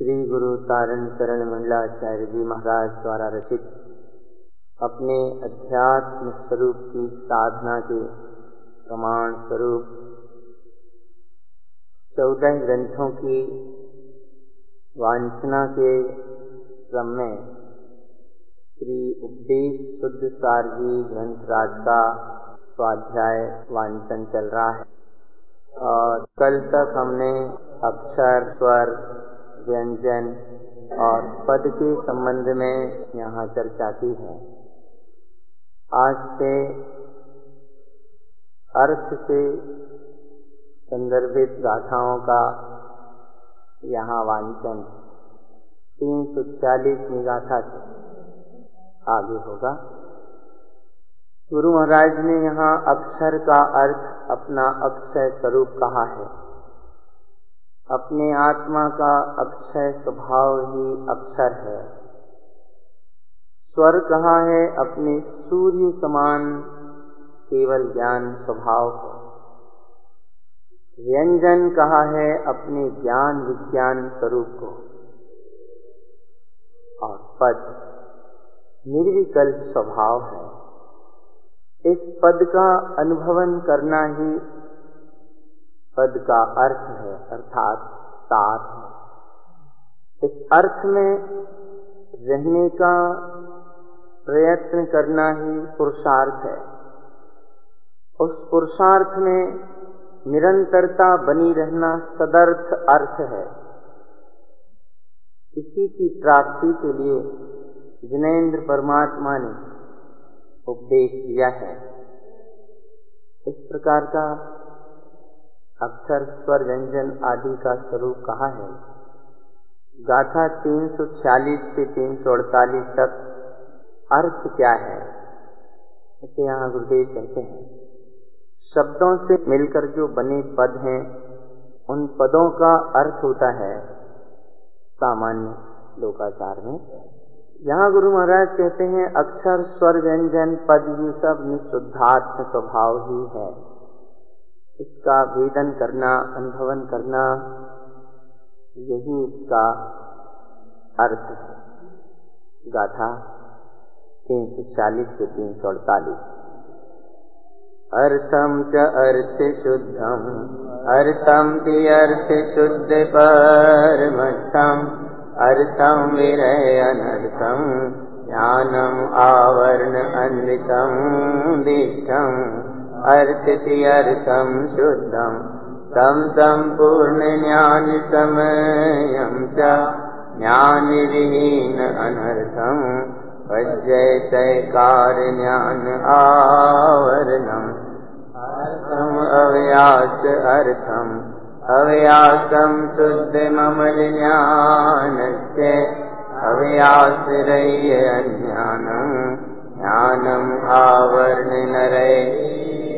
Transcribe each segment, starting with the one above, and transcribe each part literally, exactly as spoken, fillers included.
श्री गुरु तारण शरण मंडलाचार्य जी महाराज द्वारा रचित अपने अध्यात्म स्वरूप की साधना के प्रमाण स्वरूप चौदह ग्रंथों की वांछना के क्रम में श्री उपदेश शुद्ध सार जी ग्रंथराज का स्वाध्याय वांचन चल रहा है। और कल तक हमने अक्षर, स्वर, व्यंजन और पद के संबंध में यहाँ चर्चा की है। आज से अर्थ से संदर्भित गाथाओं का यहाँ वांचन तीन सौ चालीसवीं गाथा से आगे होगा। गुरु महाराज ने यहाँ अक्षर का अर्थ अपना अक्षय स्वरूप कहा है। अपने आत्मा का अक्षय स्वभाव ही अक्षर है। स्वर कहा है अपने सूर्य समान केवल ज्ञान स्वभाव को। व्यंजन कहा है अपने ज्ञान विज्ञान स्वरूप को। और पद निर्विकल्प स्वभाव है। इस पद का अनुभवन करना ही पद का अर्थ है, अर्थात सार है। इस अर्थ में रहने का प्रयत्न करना ही पुरुषार्थ है। उस पुरुषार्थ में निरंतरता बनी रहना सदर्थ अर्थ है। इसी की प्राप्ति के लिए जिनेंद्र परमात्मा ने उपदेश दिया है। इस प्रकार का अक्षर, स्वर, व्यंजन आदि का स्वरूप कहा है। गाथा तीन सौ छियालीस से तीन सौ अड़तालीस तक अर्थ क्या है इसे यहाँ गुरुदेव कहते हैं। शब्दों से मिलकर जो बने पद हैं उन पदों का अर्थ होता है सामान्य लोकाचार में। यहाँ गुरु महाराज कहते हैं अक्षर, स्वर, व्यंजन, पद ये सब निशुद्धात्म स्वभाव ही है। इसका वेदन करना, अनुभवन करना यही इसका अर्थ है। गाथा तीन सौ चालीस से तीन सौ अड़तालीस। अर्थम च अर्थ शुद्धम अर्थम ति अर्थ शुद्ध परमस्थम अर्थम विरय अनर्थम ज्ञानम आवरण अन्वितम दीक्षम अर्थिति अर्थम शुद्धम तम संपूर्ण ज्ञान समयम च ज्ञान विहीन अनर्थम वज्जय तैकार ज्ञान आवरणम अर्थम अव्यास अर्थम अव्यासम शुद्ध ममल ज्ञानस्य अव्यासरय्य अज्ञानम ज्ञानम आवरण नरय।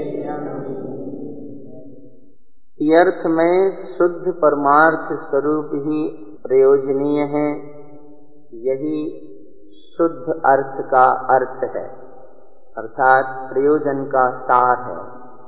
अर्थ में शुद्ध परमार्थ स्वरूप ही प्रयोजनीय है। यही शुद्ध अर्थ का अर्थ है, अर्थात प्रयोजन का सार है।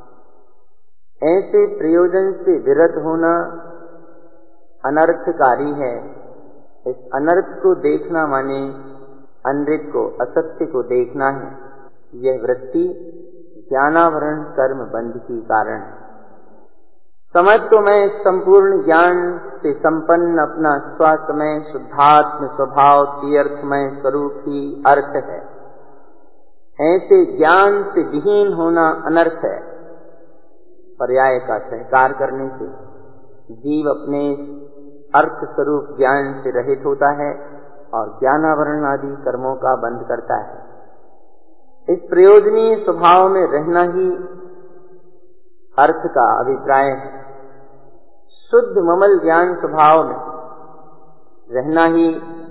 ऐसे प्रयोजन से विरत होना अनर्थकारी है। इस अनर्थ को देखना माने अनृत को, असत्य को देखना है। यह वृत्ति ज्ञानावरण कर्म बंध की कारण है। समत्व में संपूर्ण ज्ञान से संपन्न अपना स्वसमय शुद्धात्म स्वभाव तीर्थमय स्वरूप ही अर्थ है। ऐसे ज्ञान से विहीन होना अनर्थ है। पर्याय का सहकार करने से जीव अपने अर्थ स्वरूप ज्ञान से रहित होता है और ज्ञानावरण आदि कर्मों का बंध करता है। इस प्रयोजनीय स्वभाव में रहना ही अर्थ का अभिप्राय है। शुद्ध ममल ज्ञान स्वभाव में रहना ही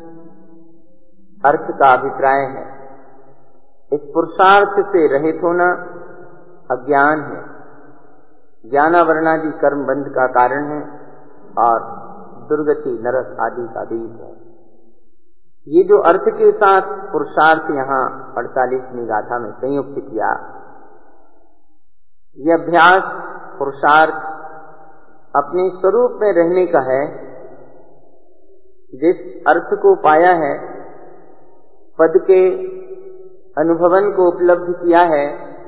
अर्थ का अभिप्राय है। इस पुरुषार्थ से रहित होना अज्ञान है, ज्ञानावरणादि कर्म बंध का कारण है और दुर्गति नरक आदि का बीज है। ये जो अर्थ के साथ पुरुषार्थ यहाँ अड़तालीसवीं गाथा में संयुक्त किया, यह अभ्यास पुरुषार्थ अपने स्वरूप में रहने का है। जिस अर्थ को पाया है, पद के अनुभवन को उपलब्ध किया है,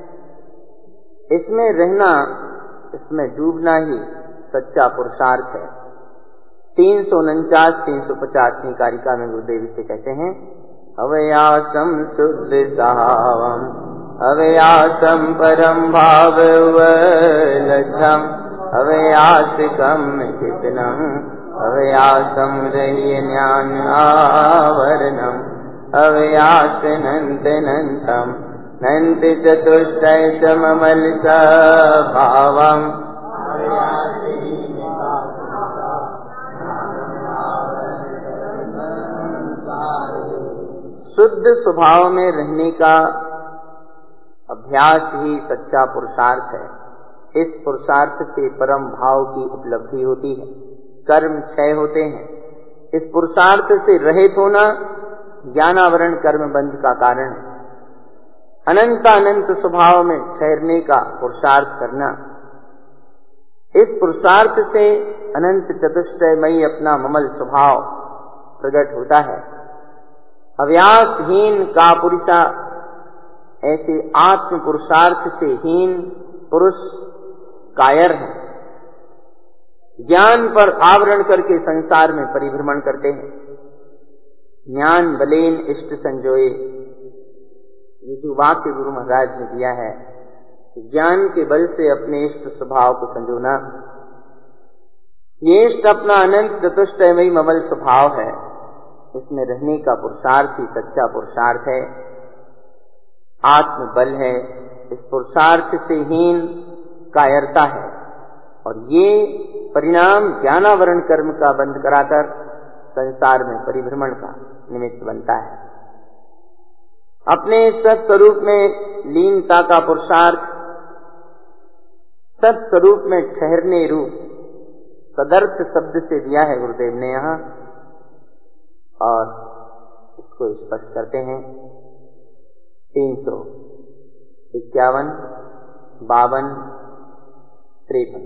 इसमें रहना, इसमें डूबना ही सच्चा पुरुषार्थ है। तीन सौ उनचास तीन सौ पचासवीं कारिका में गुरुदेव से कहते हैं, अवयासम शुद्ध सहावम अवयासम परम भाव लक्षम अवयासिकम चितनम अवयासम रह्य ज्ञान आवरणम अवयास नंत नंतम नंत चतुष्टय सममल भावम। शुद्ध स्वभाव में रहने का अभ्यास ही सच्चा पुरुषार्थ है। इस पुरुषार्थ से परम भाव की उपलब्धि होती है, कर्म क्षय होते हैं। इस पुरुषार्थ से रहित होना ज्ञानावरण कर्म बंध का कारण है। अनंत अनंत स्वभाव में ठहरने का पुरुषार्थ करना, इस पुरुषार्थ से अनंत चतुष्टयमयी अपना ममल स्वभाव प्रकट होता है। अव्यासहीन का पुरुषा, ऐसे आत्म पुरुषार्थ से हीन पुरुष कायर है। ज्ञान पर आवरण करके संसार में परिभ्रमण करते हैं। ज्ञान बलेन इष्ट संजोए, ये जो वाक्य गुरु महाराज ने दिया है, ज्ञान के बल से अपने इष्ट स्वभाव को संजोना, ये इष्ट अपना अनंत चतुष्टयमयी ममल स्वभाव है। इसमें रहने का पुरुषार्थ ही सच्चा पुरुषार्थ है, आत्म बल है। इस पुरुषार्थ से हीन कायरता है, और ये परिणाम ज्ञानावरण कर्म का बंद कराकर संसार में परिभ्रमण का निमित्त बनता है। अपने सत्स्वरूप में लीनता का पुरुषार्थ, सत्स्वरूप में ठहरने रूप सदर्थ शब्द से दिया है गुरुदेव ने यहाँ, और इसको स्पष्ट करते हैं। तीन सौ इक्यावन बावन त्रेपन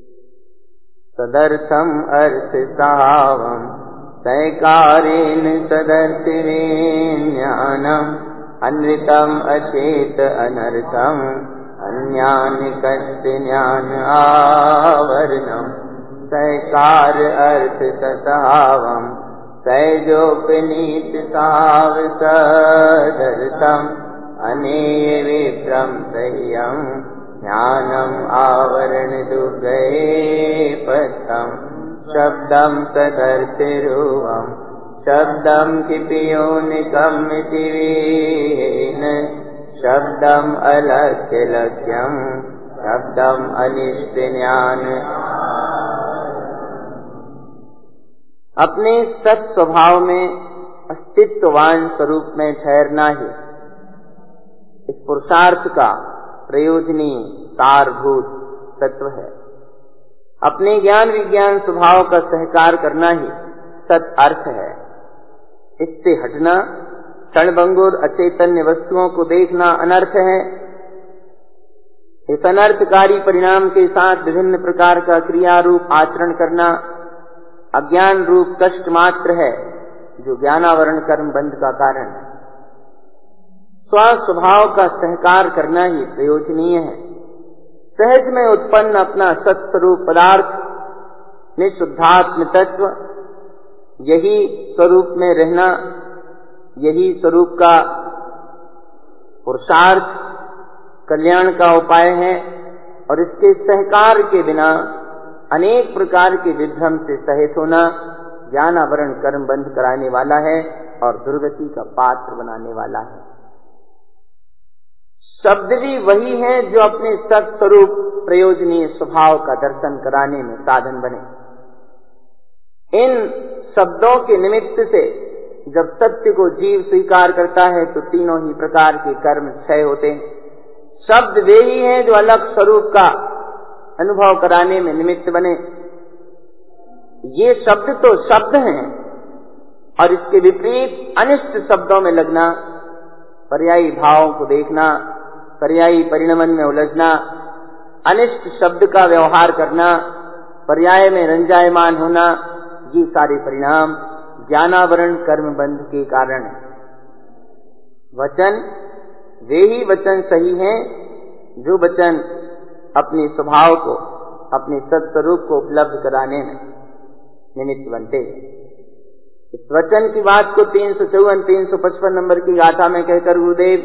सदर्थम अर्थ सावम सैकारेण सदर्थिवे ज्ञानम अनृतम अचेत अनर्थम अन्यान कस्य ज्ञान आवरणम सैकार अर्थ सतावम सैजोपनीत साव सदर्थम अनेय विप्रम सह्यम ज्ञानम आवरण दुर्गये पथम शब्दम तदर्थिरूपम शब्दम किपियोनिकम तिवेन शब्दम अलक्ष्य लक्ष्यम शब्दम अनिष्ट ज्ञान। अपने सत स्वभाव में अस्तित्ववान स्वरूप में ठहरना ही इस पुरुषार्थ का प्रयोजनीय सारभूत तत्व है। अपने ज्ञान विज्ञान स्वभाव का सहकार करना ही सत अर्थ है। इससे हटना, क्षणभंगुर अचैतन्य वस्तुओं को देखना अनर्थ है। इस अनर्थकारी परिणाम के साथ विभिन्न प्रकार का क्रिया रूप आचरण करना अज्ञान रूप कष्ट मात्र है, जो ज्ञानावरण कर्म बंध का कारण है। स्व स्वभाव का सहकार करना ही प्रयोजनीय है। सहज में उत्पन्न अपना सत्स्वरूप पदार्थ निशुद्धात्म तत्व, यही स्वरूप में रहना, यही स्वरूप का पुरुषार्थ कल्याण का उपाय है। और इसके सहकार के बिना अनेक प्रकार के विभ्रम से सहित होना ज्ञानावरण कर्म बंध कराने वाला है और दुर्गति का पात्र बनाने वाला है। शब्द भी वही है जो अपने सत्स्वरूप प्रयोजनीय स्वभाव का दर्शन कराने में साधन बने। इन शब्दों के निमित्त से जब सत्य को जीव स्वीकार करता है तो तीनों ही प्रकार के कर्म क्षय होते हैं। शब्द वे ही हैं जो अलग स्वरूप का अनुभव कराने में निमित्त बने। ये शब्द तो शब्द हैं, और इसके विपरीत अनिष्ट शब्दों में लगना, पर्यायी भावों को देखना, पर्यायी परिणमन में उलझना, अनिष्ट शब्द का व्यवहार करना, पर्याय में रंजायमान होना, ये सारे परिणाम ज्ञानावरण कर्म बंध के कारण है। वचन वे ही वचन सही हैं जो वचन अपने स्वभाव को, अपने सत्स्वरूप को उपलब्ध कराने में निमित्त बनते हैं। इस वचन की बात को तीन सौ चौवन तीन सौ पचपन नंबर की गाथा में कहकर गुरुदेव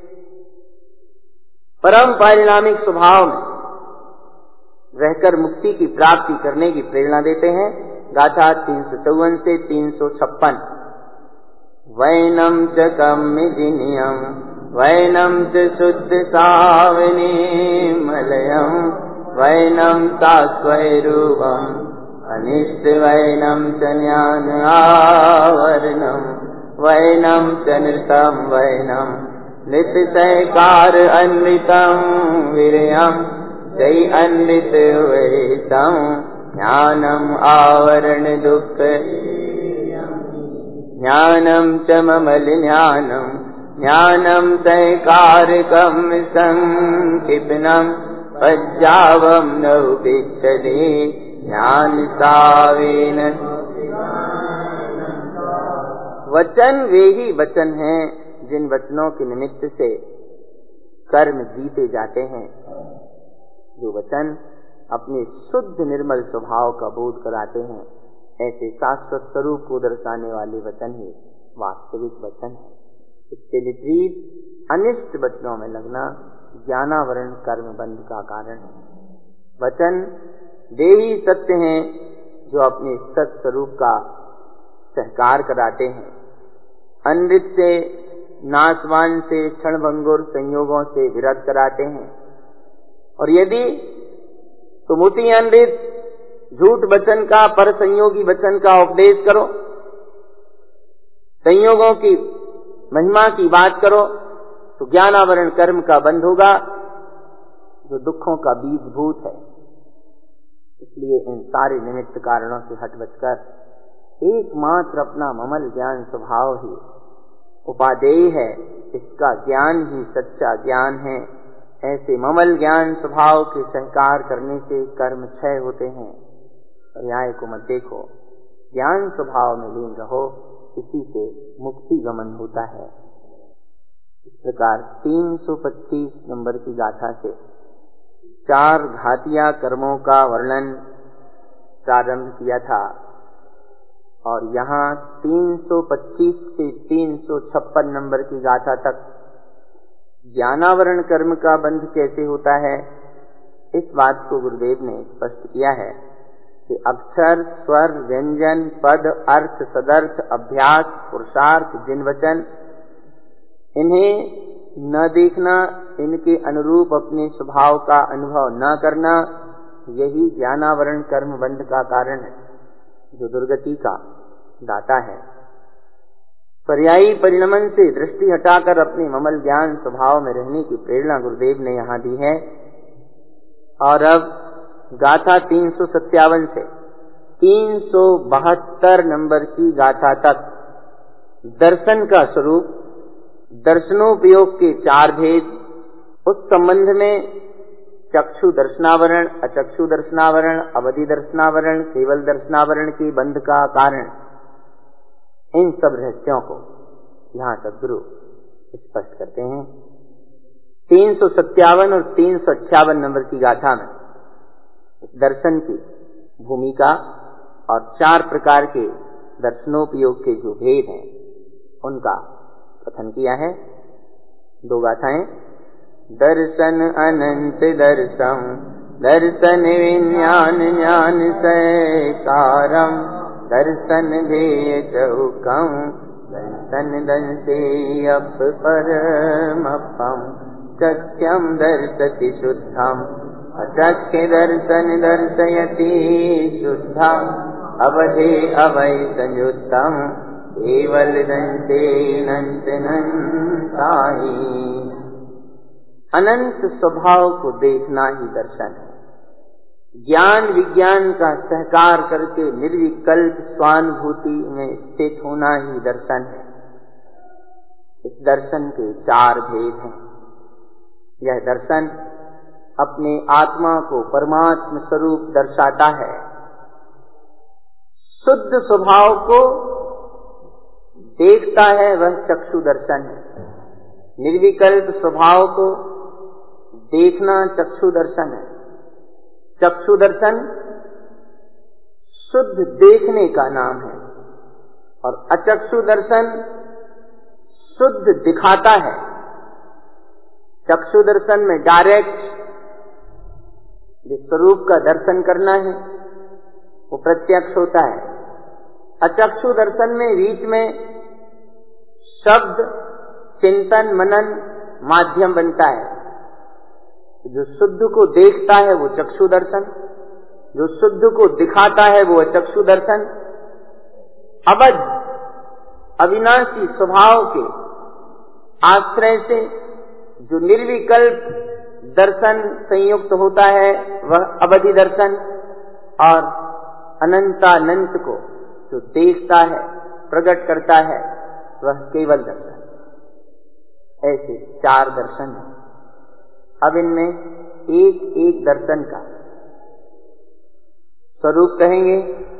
परम पारिणामिक स्वभाव में रहकर मुक्ति की प्राप्ति करने की प्रेरणा देते हैं। गाथा तीन सौ चौवन से तीन सौ छप्पन। वैनम च कम्मिजिनियम वैनम च शुद्ध सावने मलयम वैनम तास्वैरूपम अनिष्ट वैनम च ज्ञान आवरणम वैनम च नृतम वैनम नित्यसैकार अन्वितम वीर्यम जय अन्वित वैतम ज्ञानम आवरण दुख ज्ञानम च ममल ज्ञानम ज्ञानम सैकारकम संक्षिप्नम पज्जावम नौपिच्छति ज्ञान सावेन। वचन वे ही वचन हैं जिन वचनों के निमित्त से कर्म जीते जाते हैं। जो वचन अपने शुद्ध निर्मल स्वभाव का बोध कराते हैं, ऐसे शाश्वत स्वरूप को दर्शाने वाले वचन ही वास्तविक वचन है। इसके विपरीत अनिष्ट वचनों में लगना ज्ञानावरण कर्म बंध का कारण है। वचन वे ही सत्य हैं जो अपने सत्स्वरूप का सहकार कराते हैं। अनृत से, नाशवान से, क्षणभंगुर संयोगों से विरत कराते हैं। और यदि तुम उसी अनृत झूठ वचन का, पर संयोगी वचन का उपदेश करो, संयोगों की महिमा की बात करो, तो ज्ञानावरण कर्म का बंध होगा जो दुखों का बीजभूत है। इसलिए इन सारे निमित्त कारणों से हट बचकर एकमात्र अपना ममल ज्ञान स्वभाव ही उपादेय है। इसका ज्ञान ही सच्चा ज्ञान है। ऐसे ममल ज्ञान स्वभाव के सहकार करने से कर्म क्षय होते हैं। पर्याय को मत देखो, ज्ञान स्वभाव में लीन रहो, इसी से मुक्ति गमन होता है। इस प्रकार तीन सौ पच्चीस नंबर की गाथा से चार घातिया कर्मों का वर्णन प्रारंभ किया था और यहाँ तीन सौ पच्चीस से तीन सौ छप्पन नंबर की गाथा तक ज्ञानावरण कर्म का बंध कैसे होता है, इस बात को गुरुदेव ने स्पष्ट किया है कि अक्षर, स्वर, व्यंजन, पद, अर्थ, सदर्थ, अभ्यास, पुरुषार्थ, जिन वचन, इन्हें न देखना, इनके अनुरूप अपने स्वभाव का अनुभव न करना, यही ज्ञानावरण कर्म बंध का कारण है, जो दुर्गति का दाता है। पर्यायी परिणमन से दृष्टि हटाकर अपने ममल ज्ञान स्वभाव में रहने की प्रेरणा गुरुदेव ने यहाँ दी है। और अब गाथा तीन सौ सत्तावन से तीन सौ बहत्तर नंबर की गाथा तक दर्शन का स्वरूप, दर्शनोपयोग के चार भेद, उस संबंध में चक्षु दर्शनावरण, अचक्षु दर्शनावरण, अवधि दर्शनावरण, केवल दर्शनावरण के बंध का कारण, इन सब रहस्यों को यहाँ सद्गुरु स्पष्ट करते हैं। तीन सौ सत्तावन और तीन सौ अट्ठावन नंबर की गाथा में दर्शन की भूमिका और चार प्रकार के दर्शनोपयोग के जो भेद हैं उनका कथन किया है। दो गाथाएं। दर्शन अनंत दर्शम दर्शन विज्ञान ज्ञान सैकारम दर्शन भेय चौकम दर्शन दंसे अप परमपम चक्ष्यम दर्शति शुद्धम अचक्ष्य दर्शन दर्शयति शुद्धम अवधे अवै संयुक्तम केवल दंसे नंत नंताहि। अनंत स्वभाव को देखना ही दर्शन है। ज्ञान विज्ञान का सहकार करके निर्विकल्प स्वानुभूति में स्थित होना ही दर्शन है। इस दर्शन के चार भेद हैं। यह दर्शन अपने आत्मा को परमात्म स्वरूप दर्शाता है। शुद्ध स्वभाव को देखता है वह चक्षु दर्शन है। निर्विकल्प स्वभाव को देखना चक्षु दर्शन है। चक्षु दर्शन शुद्ध देखने का नाम है और अचक्षु दर्शन शुद्ध दिखाता है। चक्षु दर्शन में डायरेक्ट जिस स्वरूप का दर्शन करना है वो प्रत्यक्ष होता है। अचक्षु दर्शन में बीच में शब्द, चिंतन, मनन माध्यम बनता है। जो शुद्ध को देखता है वो चक्षु दर्शन, जो शुद्ध को दिखाता है वो अचक्षु दर्शन। अवध अविनाशी स्वभाव के आश्रय से जो निर्विकल्प दर्शन संयुक्त होता है वह अवधि दर्शन, और अनंतानंत को जो देखता है, प्रकट करता है, वह केवल दर्शन। ऐसे चार दर्शन हैं। अब इनमें एक एक दर्शन का स्वरूप कहेंगे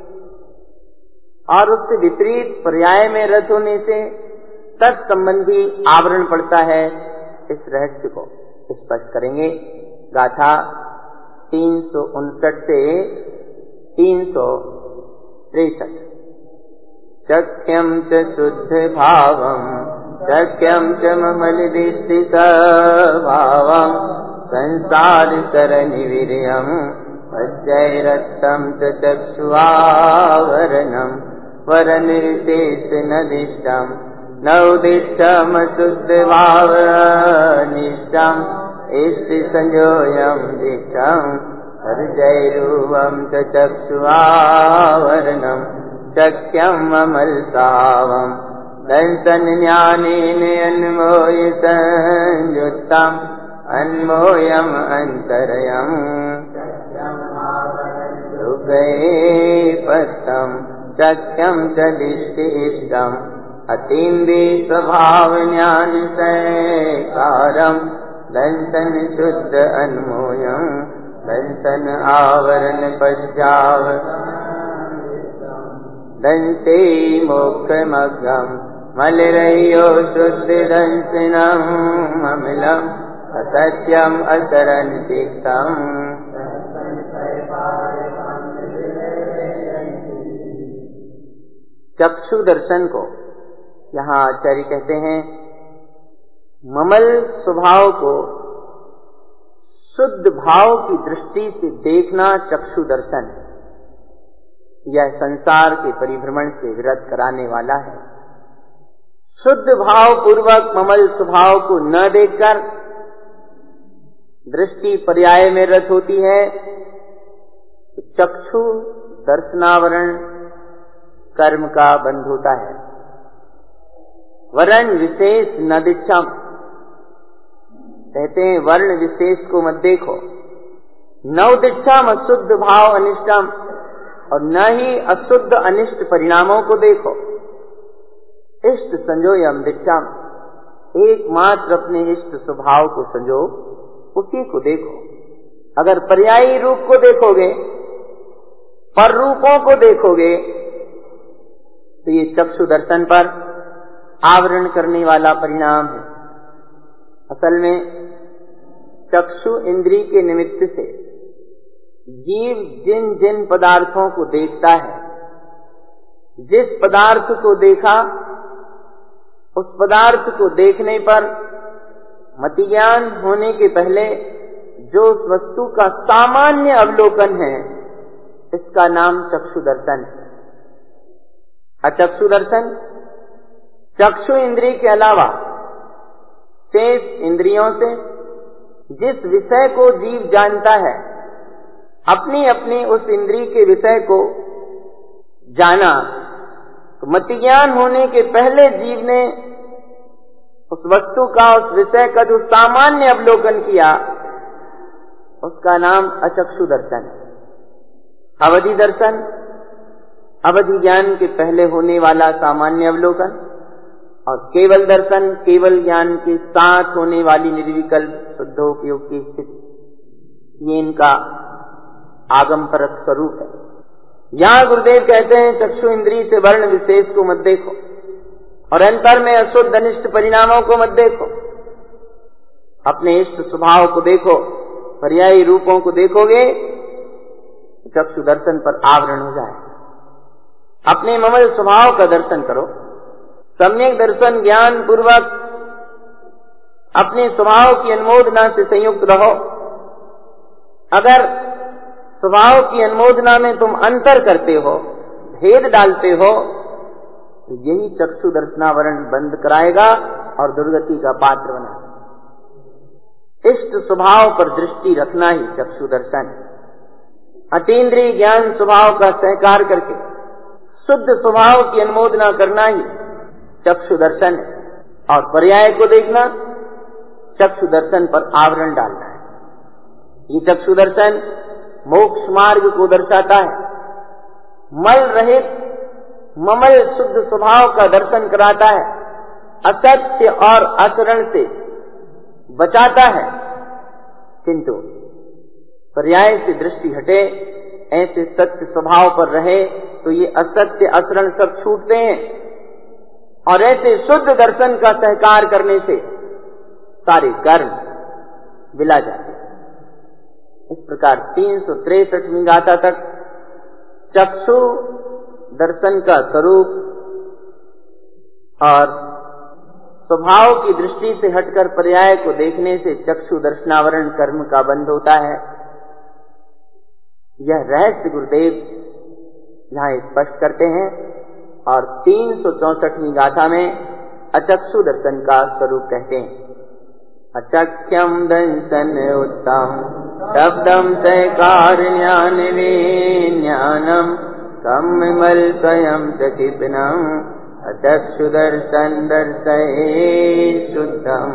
और उससे विपरीत पर्याय में रत होने से तत्संबंधी आवरण पड़ता है। इस रहस्य को स्पष्ट करेंगे। गाथा तीन सौ उनसठ से तीन सौ तिरसठ। शक्यम च शुद्ध भावम शक्यम च ममलदिष्टि भावम संसार करनिवीर्यम अजैरत्तम च चक्षुआवरणम वरनिर्देश नदिष्टम नवदिष्टम शुद्ध भाव निष्ठम इष्टि संयोयम दिष्टम हृदयरूपम च चक्षुआवरणम शक्यम अमलतावम दंसन ज्ञानेन अन्मोय संयुक्तम अन्मोयम अंतरयम पत्तम शक्यम च दिष्टि इष्टम अतीन्द्रिय स्वभाव ज्ञान सैकारम दंसन शुद्ध अन्मोयम दंसन आवरण पश्चाव दंसे मोक्षमग्गम मलरह्यो शुद्ध दंसनम अमलम असत्यम असरन तिक्तम। चक्षु दर्शन को यहाँ आचार्य कहते हैं ममल स्वभाव को शुद्ध भाव की दृष्टि से देखना चक्षु दर्शन है। यह संसार के परिभ्रमण से विरत कराने वाला है। शुद्ध भाव पूर्वक ममल स्वभाव को न देखकर दृष्टि पर्याय में रत होती है तो चक्षु दर्शनावरण कर्म का बंध होता है। वर्ण विशेष न दिच्छम, कहते हैं वर्ण विशेष को मत देखो। नव दिच्छम अशुद्ध भाव अनिष्टम, और न ही अशुद्ध अनिष्ट परिणामों को देखो। इष्ट संजोयम दिच्छम, एकमात्र अपने इष्ट स्वभाव को संजो, उसी को देखो। अगर पर्यायी रूप को देखोगे, पर रूपों को देखोगे तो ये चक्षु दर्शन पर आवरण करने वाला परिणाम है। असल में चक्षु इंद्रिय के निमित्त से जीव जिन जिन पदार्थों को देखता है, जिस पदार्थ को देखा उस पदार्थ को देखने पर मति ज्ञान होने के पहले जो उस वस्तु का सामान्य अवलोकन है, इसका नाम चक्षु दर्शन है। अचक्षु दर्शन चक्षु इंद्रिय के अलावा शेष इंद्रियों से जिस विषय को जीव जानता है, अपनी अपनी उस इंद्रिय के विषय को जाना, तो मति ज्ञान होने के पहले जीव ने उस वस्तु का, उस विषय का जो सामान्य अवलोकन किया, उसका नाम अचक्षु दर्शन है। अवधि दर्शन अवधि ज्ञान के पहले होने वाला सामान्य अवलोकन, और केवल दर्शन केवल ज्ञान के साथ होने वाली निर्विकल्प शुद्धोपयोग की स्थिति, ये इनका आगम परक स्वरूप है। यहाँ गुरुदेव कहते हैं चक्षु इंद्रिय से वर्ण विशेष को मत देखो। और अंतर में अशुद्ध अनिष्ट परिणामों को मत देखो, अपने इष्ट स्वभाव को देखो, पर्यायी रूपों को देखोगे चक्षु दर्शन पर आवरण हो जाए। अपने ममल स्वभाव का दर्शन करो, सम्यक दर्शन ज्ञान पूर्वक अपने स्वभाव की अनुमोदना से संयुक्त रहो। अगर स्वभाव की अनुमोदना में तुम अंतर करते हो, भेद डालते हो, तो यही चक्षु दर्शनावरण बंद कराएगा और दुर्गति का पात्र बना। इष्ट स्वभाव पर दृष्टि रखना ही चक्षु दर्शन, अतीन्द्रिय ज्ञान स्वभाव का सहकार करके शुद्ध स्वभाव की अनुमोदना करना ही चक्षु दर्शन है। और पर्याय को देखना, चक्षु दर्शन पर आवरण डालना है। ये चक्षु दर्शन मोक्ष मार्ग को दर्शाता है, मल रहित ममल शुद्ध स्वभाव का दर्शन कराता है, असत्य और आचरण से बचाता है। किंतु पर्याय से दृष्टि हटे, ऐसे सत्य स्वभाव पर रहे तो ये असत्य आचरण सब छूटते हैं और ऐसे शुद्ध दर्शन का सहकार करने से सारे कर्म विला जाते हैं। इस प्रकार तीन सौ तिरसठवीं गाथा तक चक्षु दर्शन का स्वरूप और स्वभाव की दृष्टि से हटकर पर्याय को देखने से चक्षु दर्शनावरण कर्म का बंध होता है। यह रहस्य गुरुदेव यहाँ स्पष्ट करते हैं और तीन सौ चौसठवीं गाथा में अचक्षु दर्शन का स्वरूप कहते हैं। अचक्ष्यम दंसन उत्तम शब्दम सहकार ज्ञान ज्ञानम कम मल स्वयं चकिपनम अचक्षु दर्शन दर्शये शुद्धम।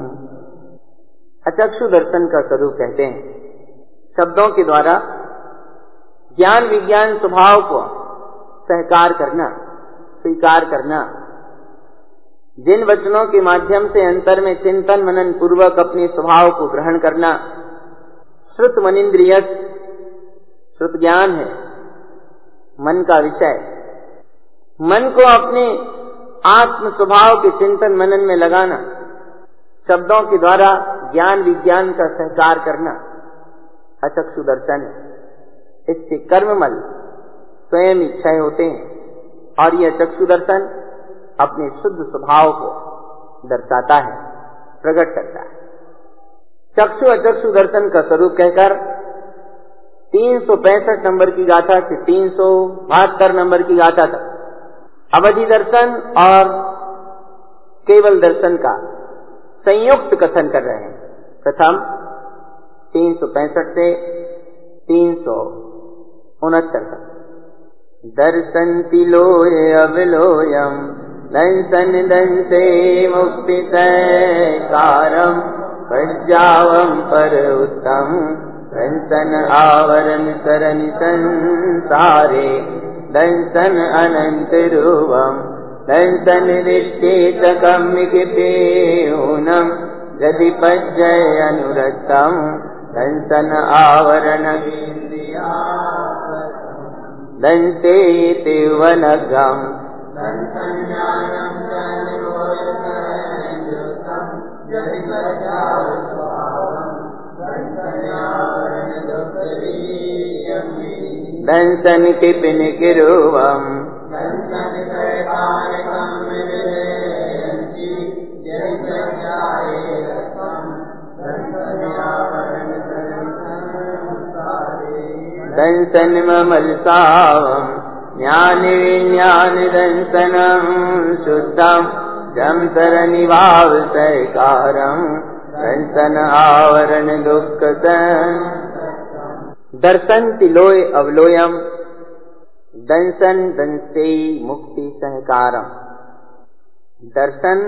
अचक्षु दर्शन का स्वरूप कहते हैं शब्दों के द्वारा ज्ञान विज्ञान स्वभाव को सहकार करना, स्वीकार करना, जिन वचनों के माध्यम से अंतर में चिंतन मनन पूर्वक अपने स्वभाव को ग्रहण करना। श्रुत मनिंद्रिय, श्रुत ज्ञान है मन का विषय। मन को अपने आत्म स्वभाव के चिंतन मनन में लगाना, शब्दों के द्वारा ज्ञान विज्ञान का सहकार करना अचक्षु दर्शन है। इससे कर्ममल स्वयं ही क्षय होते हैं और यह चक्षु दर्शन अपने शुद्ध स्वभाव को दर्शाता है, प्रकट करता है। चक्षु अचक्षु दर्शन का स्वरूप कहकर तीन सौ पैंसठ नंबर की गाथा से तीन सौ बहत्तर नंबर की गाथा तक अवधि दर्शन और केवल दर्शन का संयुक्त कथन कर रहे हैं। प्रथम तीन सौ पैंसठ से तीन सौ उनहत्तर तक। दर्शन्ति लोय अवलोयम दंसन दंसे मुक्ति सहकारम प्रज्ञावम पर उत्तम दंसन आवरण सरन संसारे दंसन अनंत रूपम दंसन निश्चेतकम विकिपेऊनम यदि पज्जय अनुरक्तम दंसन आवरण दंते तिवनगम दंसन किपिन किरुवम दंसन ममलसावम ज्ञान विज्ञान दंसनम शुद्धम जम सरनिभाव सहकारम दंसन आवरण दुख दर्शन तिलोय अवलोयम दंसन दंसे मुक्ति सहकारम। दर्शन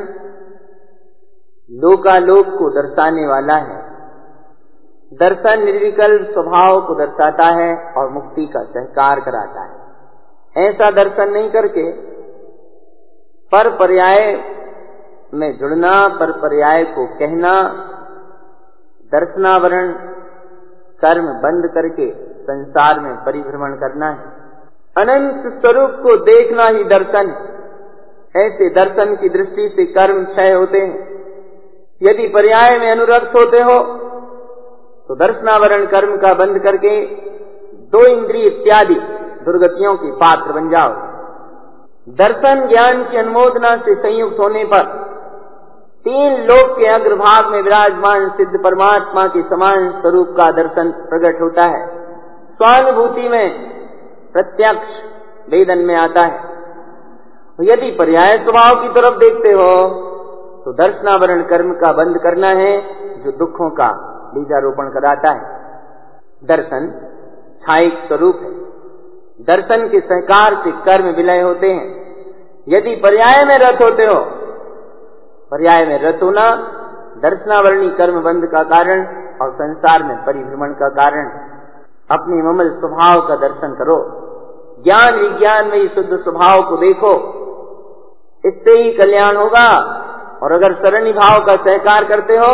लोकालोक को दर्शाने वाला है। दर्शन निर्विकल्प स्वभाव को दर्शाता है और मुक्ति का सहकार कराता है। ऐसा दर्शन नहीं करके पर पर्याय में जुड़ना, पर पर्याय को कहना, दर्शनावरण कर्म बंद करके संसार में परिभ्रमण करना है। अनंत स्वरूप को देखना ही दर्शन। ऐसे दर्शन की दृष्टि से कर्म क्षय होते हैं। यदि पर्याय में अनुरक्त होते हो तो दर्शनावरण कर्म का बंद करके दो इंद्रिय इत्यादि दुर्गतियों के पात्र बन जाओ। दर्शन ज्ञान की अनुमोदना से संयुक्त होने पर तीन लोक के अग्रभाग में विराजमान सिद्ध परमात्मा के समान स्वरूप का दर्शन प्रकट होता है। स्वानुभूति में प्रत्यक्ष वेदन में आता है। यदि पर्याय स्वभाव की तरफ देखते हो तो दर्शनावरण कर्म का बंद करना है जो दुखों का बीजारोपण कराता है। दर्शन छायिक स्वरूप है। दर्शन के सहकार से कर्म विलय होते हैं। यदि पर्याय में रत होते हो, पर्याय में रत होना दर्शनावरणी कर्म बंद का कारण और संसार में परिभ्रमण का कारण। अपने ममल स्वभाव का दर्शन करो, ज्ञान विज्ञान में ही शुद्ध स्वभाव को देखो, इससे ही कल्याण होगा। और अगर सरणी भाव का सहकार करते हो,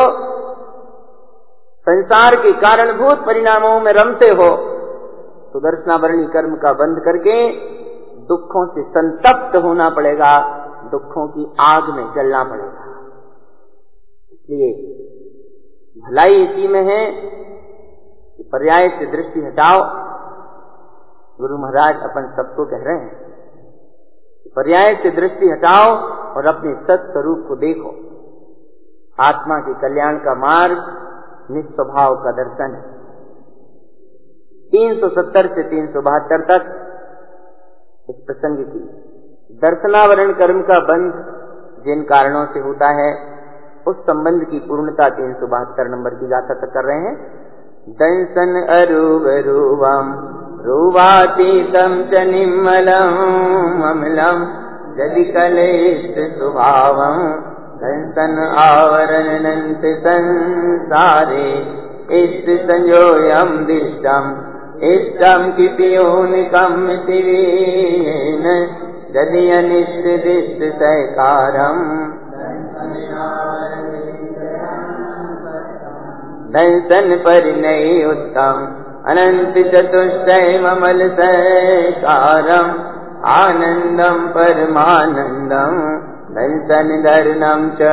संसार के कारणभूत परिणामों में रमते हो, तो दर्शनावरणी कर्म का बंद करके दुखों से संतप्त होना पड़ेगा, दुखों की आग में जलना पड़ेगा। इसलिए भलाई इसी में है कि पर्याय से दृष्टि हटाओ। गुरु महाराज अपन सबको कह रहे हैं, पर्याय से दृष्टि हटाओ और अपने सत्स्वरूप को देखो। आत्मा के कल्याण का मार्ग निस्वभाव का दर्शन है। तीन सौ सत्तर से तीन सौ बहत्तर तक इस प्रसंग की दर्शनावरण कर्म का बंध जिन कारणों से होता है उस संबंध की पूर्णता तीन सौ बहत्तर नंबर की गाथा तक कर रहे हैं। दंसन अरूप रूपम रूपातीतम च निम्मलम अमलम यदि कलेश स्वभावम दंसन आवरण अनंत संसारे इष्ट संजोयम दिष्टम इष्टम किपियोनिकम शिवेन यदि अनिष्ट दिष्ट सहकारम दंसन परिणय उत्तम अनंत चतुष्टय ममल सहकारम आनंदम परमानंदम दंसन धर्णम च।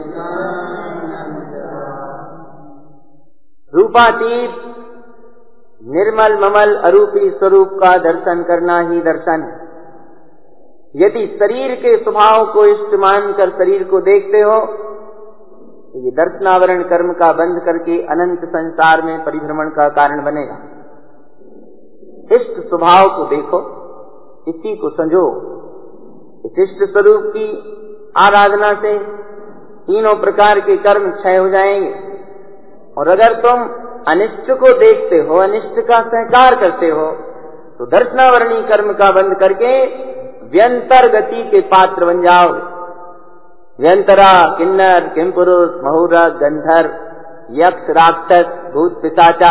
रूपातीत निर्मल ममल अरूपी स्वरूप का दर्शन करना ही दर्शन है। यदि शरीर के स्वभाव को इष्ट मानकर शरीर को देखते हो तो ये दर्शनावरण कर्म का बंद करके अनंत संसार में परिभ्रमण का कारण बनेगा। इष्ट स्वभाव को देखो, इसी को संजो। इस इष्ट स्वरूप की आराधना से तीनों प्रकार के कर्म क्षय हो जाएंगे। और अगर तुम अनिष्ट को देखते हो, अनिष्ट का सहकार करते हो, तो दर्शनावरणी कर्म का बंद करके व्यंतर गति के पात्र बन जाओगे। व्यंतरा किन्नर किमपुरुष महुरा गंधर्व यक्ष राक्षस भूत पिशाचा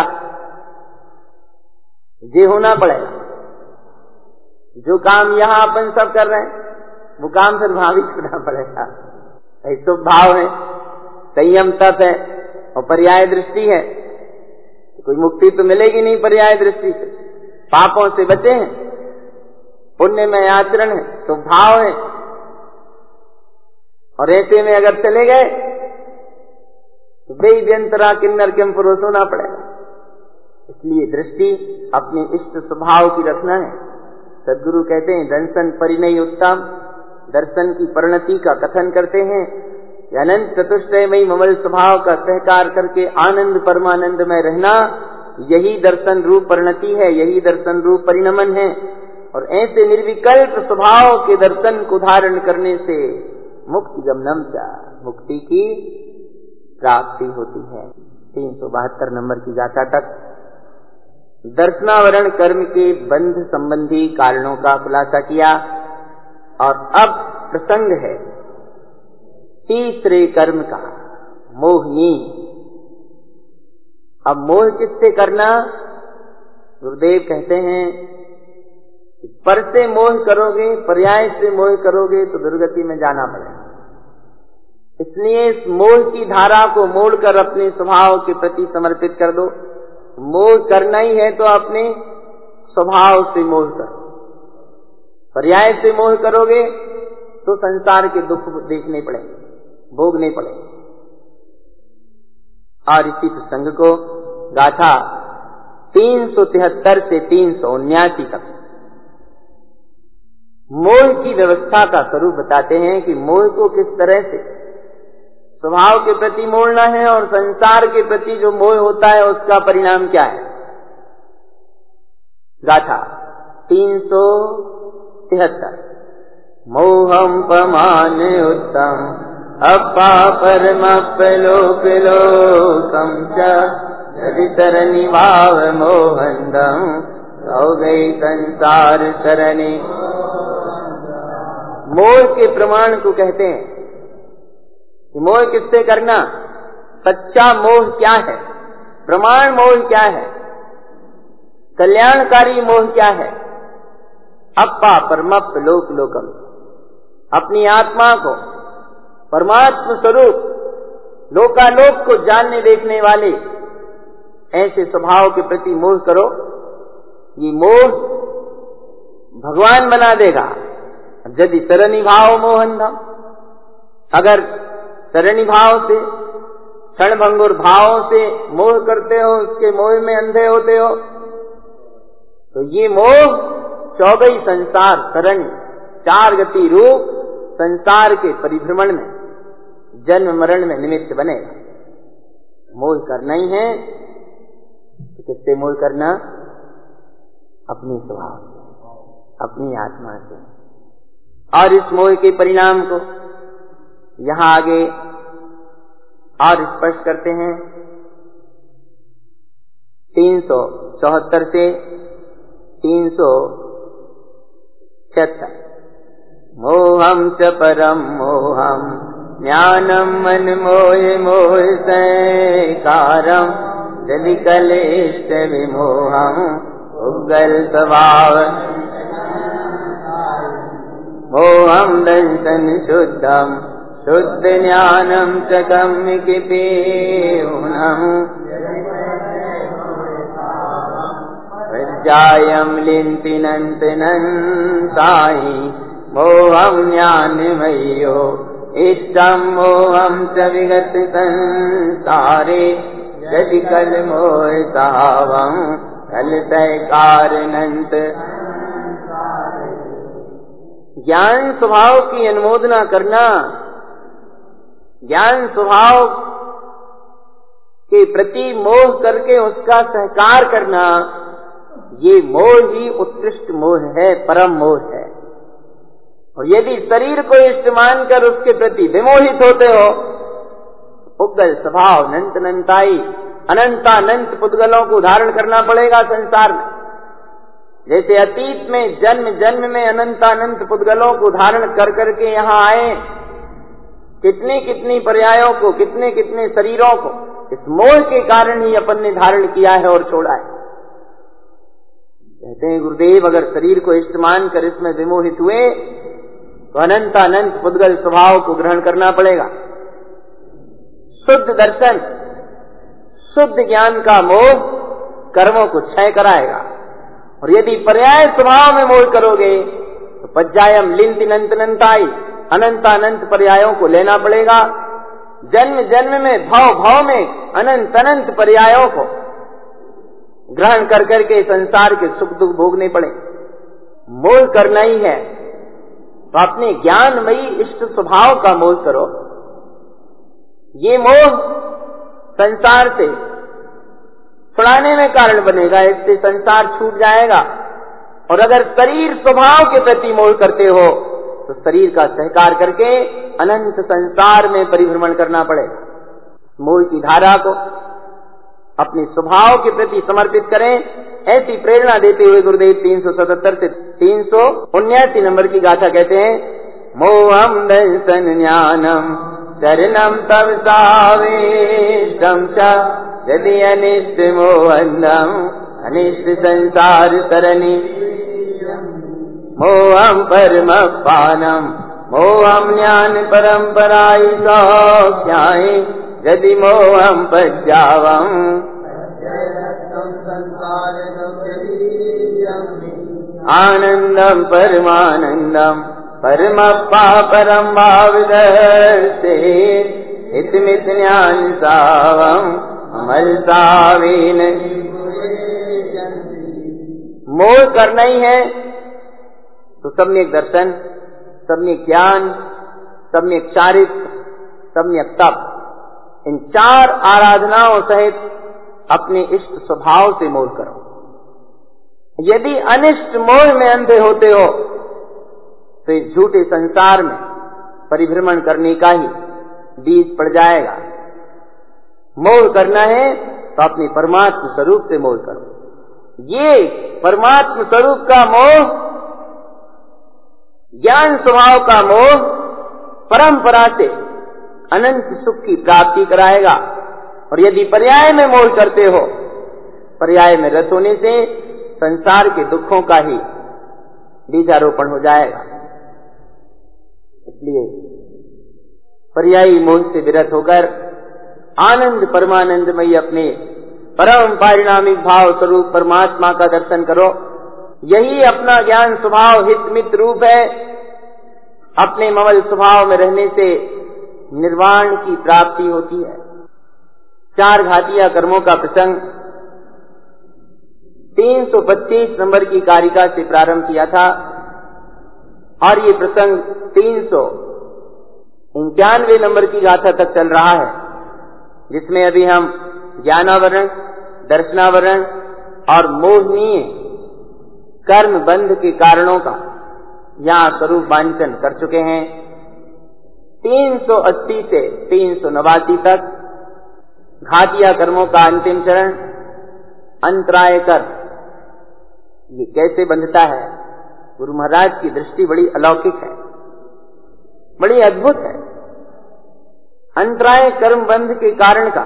ये होना पड़ेगा। जो काम यहाँ अपन सब कर रहे हैं वो काम फिर भावी करना पड़ेगा। शुभ भाव है, संयम तप है और पर्याय दृष्टि है, तो कोई मुक्ति तो मिलेगी नहीं पर्याय दृष्टि से। पापों से बचे हैं, पुण्य में आचरण है, तो भाव है। और ऐसे में अगर चले गए तो वे व्यंतरा किन्नर किम पुरुष होना पड़ेगा। इसलिए दृष्टि अपने इष्ट स्वभाव की रखना है। सदगुरु कहते हैं दर्शन परिणय उत्तम, दर्शन की परिणति का कथन करते हैं कि अनंत चतुष्टयमयी ममल स्वभाव का सहकार करके आनंद परमानंद में रहना, यही दर्शन रूप परिणति है, यही दर्शन रूप परिणमन है। और ऐसे निर्विकल्प स्वभाव के दर्शन को धारण करने से मुक्ति गमनम चा, मुक्ति की प्राप्ति होती है। तीन सौ बहत्तर नंबर की गाथा तक दर्शनावरण कर्म के बंध संबंधी कारणों का खुलासा किया। और अब प्रसंग है तीसरे कर्म का, मोहनी। अब मोह किससे करना? गुरुदेव कहते हैं पर से मोह करोगे, पर्याय से मोह करोगे तो दुर्गति में जाना पड़ेगा। इसलिए इस मोह की धारा को मोड़कर अपने स्वभाव के प्रति समर्पित कर दो। मोह करना ही है तो अपने स्वभाव से मोह करो। पर्याय से मोह करोगे तो संसार के दुख देखने पड़े, भोगने पड़े। और इसी प्रसंग को गाथा तीन सौ तिहत्तर से तीन सौ उन्यासी तक मोह की व्यवस्था का स्वरूप बताते हैं कि मोह को किस तरह से स्वभाव के प्रति मोड़ना है और संसार के प्रति जो मोह होता है उसका परिणाम क्या है। गाथा तीन सौ तिहत्तर। मोहम पमान उत्तम अपा परमप्लोक लोकम च चरितरनि भाव मोहंदम हो गई संसार सरणी। मोह के प्रमाण को कहते हैं कि मोह किससे करना, सच्चा मोह क्या है, प्रमाण मोह क्या है, कल्याणकारी मोह क्या है। अपा परमप लोक लोकम, अपनी आत्मा को परमात्म स्वरूप लोकालोक को जानने देखने वाले ऐसे स्वभाव के प्रति मोह करो। ये मोह भगवान बना देगा। यदि सरणी भाव मोहनम, अगर सरणी भाव से क्षणभंगुर भावों से मोह करते हो, उसके मोह में अंधे होते हो, तो ये मोह चौगई संसार सरणी चार गति रूप संसार के परिभ्रमण में जन्म मरण में निमित्त बनेगा। मोह करना ही है तो किससे मोह करना, अपने स्वभाव से, अपनी आत्मा से। और इस मोह के परिणाम को यहां आगे और स्पष्ट करते हैं तीन सौ चौहत्तर से तीन सौ छिहत्तर। मोहम च परम मोहम ज्ञानम मन मोह मोह संकारम जलि कलेश विमोहम उग्गल स्वभाव। मोहम दर्शन शुद्धम शुद्ध ज्ञानम च गम्यक पेहुनम विद्यायम लिंतिनंतनं साई। मोहम ज्ञानमयो इष्टम मोहम च विगत संसारे यदि कल मोह सावम कल तैकारनंत। ज्ञान स्वभाव की अनुमोदना करना, ज्ञान स्वभाव के प्रति मोह करके उसका सहकार करना, ये मोह ही उत्कृष्ट मोह है, परम मोह है। और यदि शरीर को इष्ट मानकर उसके प्रति विमोहित होते हो, उग्गल स्वभाव अनंत अनंताई, अनंतानंत पुद्गलों को धारण करना पड़ेगा संसार में। जैसे अतीत में जन्म जन्म में अनंतानंत पुद्गलों को धारण कर करके यहाँ आए, कितनी कितनी पर्यायों को, कितने कितने शरीरों को इस मोह के कारण ही अपन ने धारण किया है और छोड़ा है। कहते हैं गुरुदेव, अगर शरीर को इष्ट मानकर इसमें विमोहित हुए तो अनंतानंत पुद्गल स्वभाव को ग्रहण करना पड़ेगा। शुद्ध दर्शन, शुद्ध ज्ञान का मोह कर्मों को क्षय कराएगा। और यदि पर्याय स्वभाव में मोह करोगे तो पज्जायम लिंति नंतनंताई, अनंतानंत पर्यायों को लेना पड़ेगा। जन्म जन्म में भाव भाव में अनंत अनंत पर्यायों को ग्रहण कर करके संसार के सुख दुख भोगने पड़े। मोह करना ही है तो अपने ज्ञानमयी इष्ट स्वभाव का मोह करो। ये मोह संसार से छुड़ाने में कारण बनेगा, इससे संसार छूट जाएगा। और अगर शरीर स्वभाव के प्रति मोह करते हो तो शरीर का सहकार करके अनंत संसार में परिभ्रमण करना पड़ेगा। मोह की धारा को अपने स्वभाव के प्रति समर्पित करें, ऐसी प्रेरणा देते हुए गुरुदेव तीन सौ सतहत्तर से तीन सौ उन्यासी नंबर की गाथा कहते हैं। मोहम दर्शन ज्ञानम चरणम तव सावेशम च यदि अनिष्ट मोहंदम अनिष्ट संसार तरणी। मोहम परम पानम मोहम ज्ञान परंपराई सौख्याय यदि मोहम पज्जावम आनंदम परमानंदम परमप्पा परम भावदर्शे इतमित ज्ञान सावम अमल सावेन। मोह करना ही है तो सम्यक दर्शन, सम्यक ज्ञान, सम्यक चारित्र, सम्यक तप, इन चार आराधनाओं सहित अपने इष्ट स्वभाव से मोह करो। यदि अनिष्ट मोह में अंधे होते हो तो इस झूठे संसार में परिभ्रमण करने का ही बीज पड़ जाएगा। मोह करना है तो अपने परमात्म स्वरूप से मोह करो। ये परमात्म स्वरूप का मोह, ज्ञान स्वभाव का मोह परंपरा से अनंत सुख की प्राप्ति कराएगा। और यदि पर्याय में मोह करते हो, पर्याय में रत होने से संसार के दुखों का ही बीजारोपण हो जाएगा। इसलिए पर्यायी मोह से विरत होकर आनंद परमानंदमयी अपने परम पारिणामिक भाव स्वरूप परमात्मा का दर्शन करो। यही अपना ज्ञान स्वभाव हित मित रूप है। अपने ममल स्वभाव में रहने से निर्वाण की प्राप्ति होती है। चार घातिया कर्मों का प्रसंग तीन सौ पच्चीस नंबर की कारिका से प्रारंभ किया था और ये प्रसंग तीन सौ इक्यानवे नंबर की गाथा तक चल रहा है, जिसमें अभी हम ज्ञानावरण, दर्शनावरण और मोहनीय कर्म बंध के कारणों का यहाँ स्वरूप वांचन कर चुके हैं। तीन सौ अस्सी से तीन सौ नवासी तक घातिया कर्मों का अंतिम चरण अंतराय कर्म, ये कैसे बंधता है। गुरु महाराज की दृष्टि बड़ी अलौकिक है, बड़ी अद्भुत है। अंतराय कर्म बंध के कारण का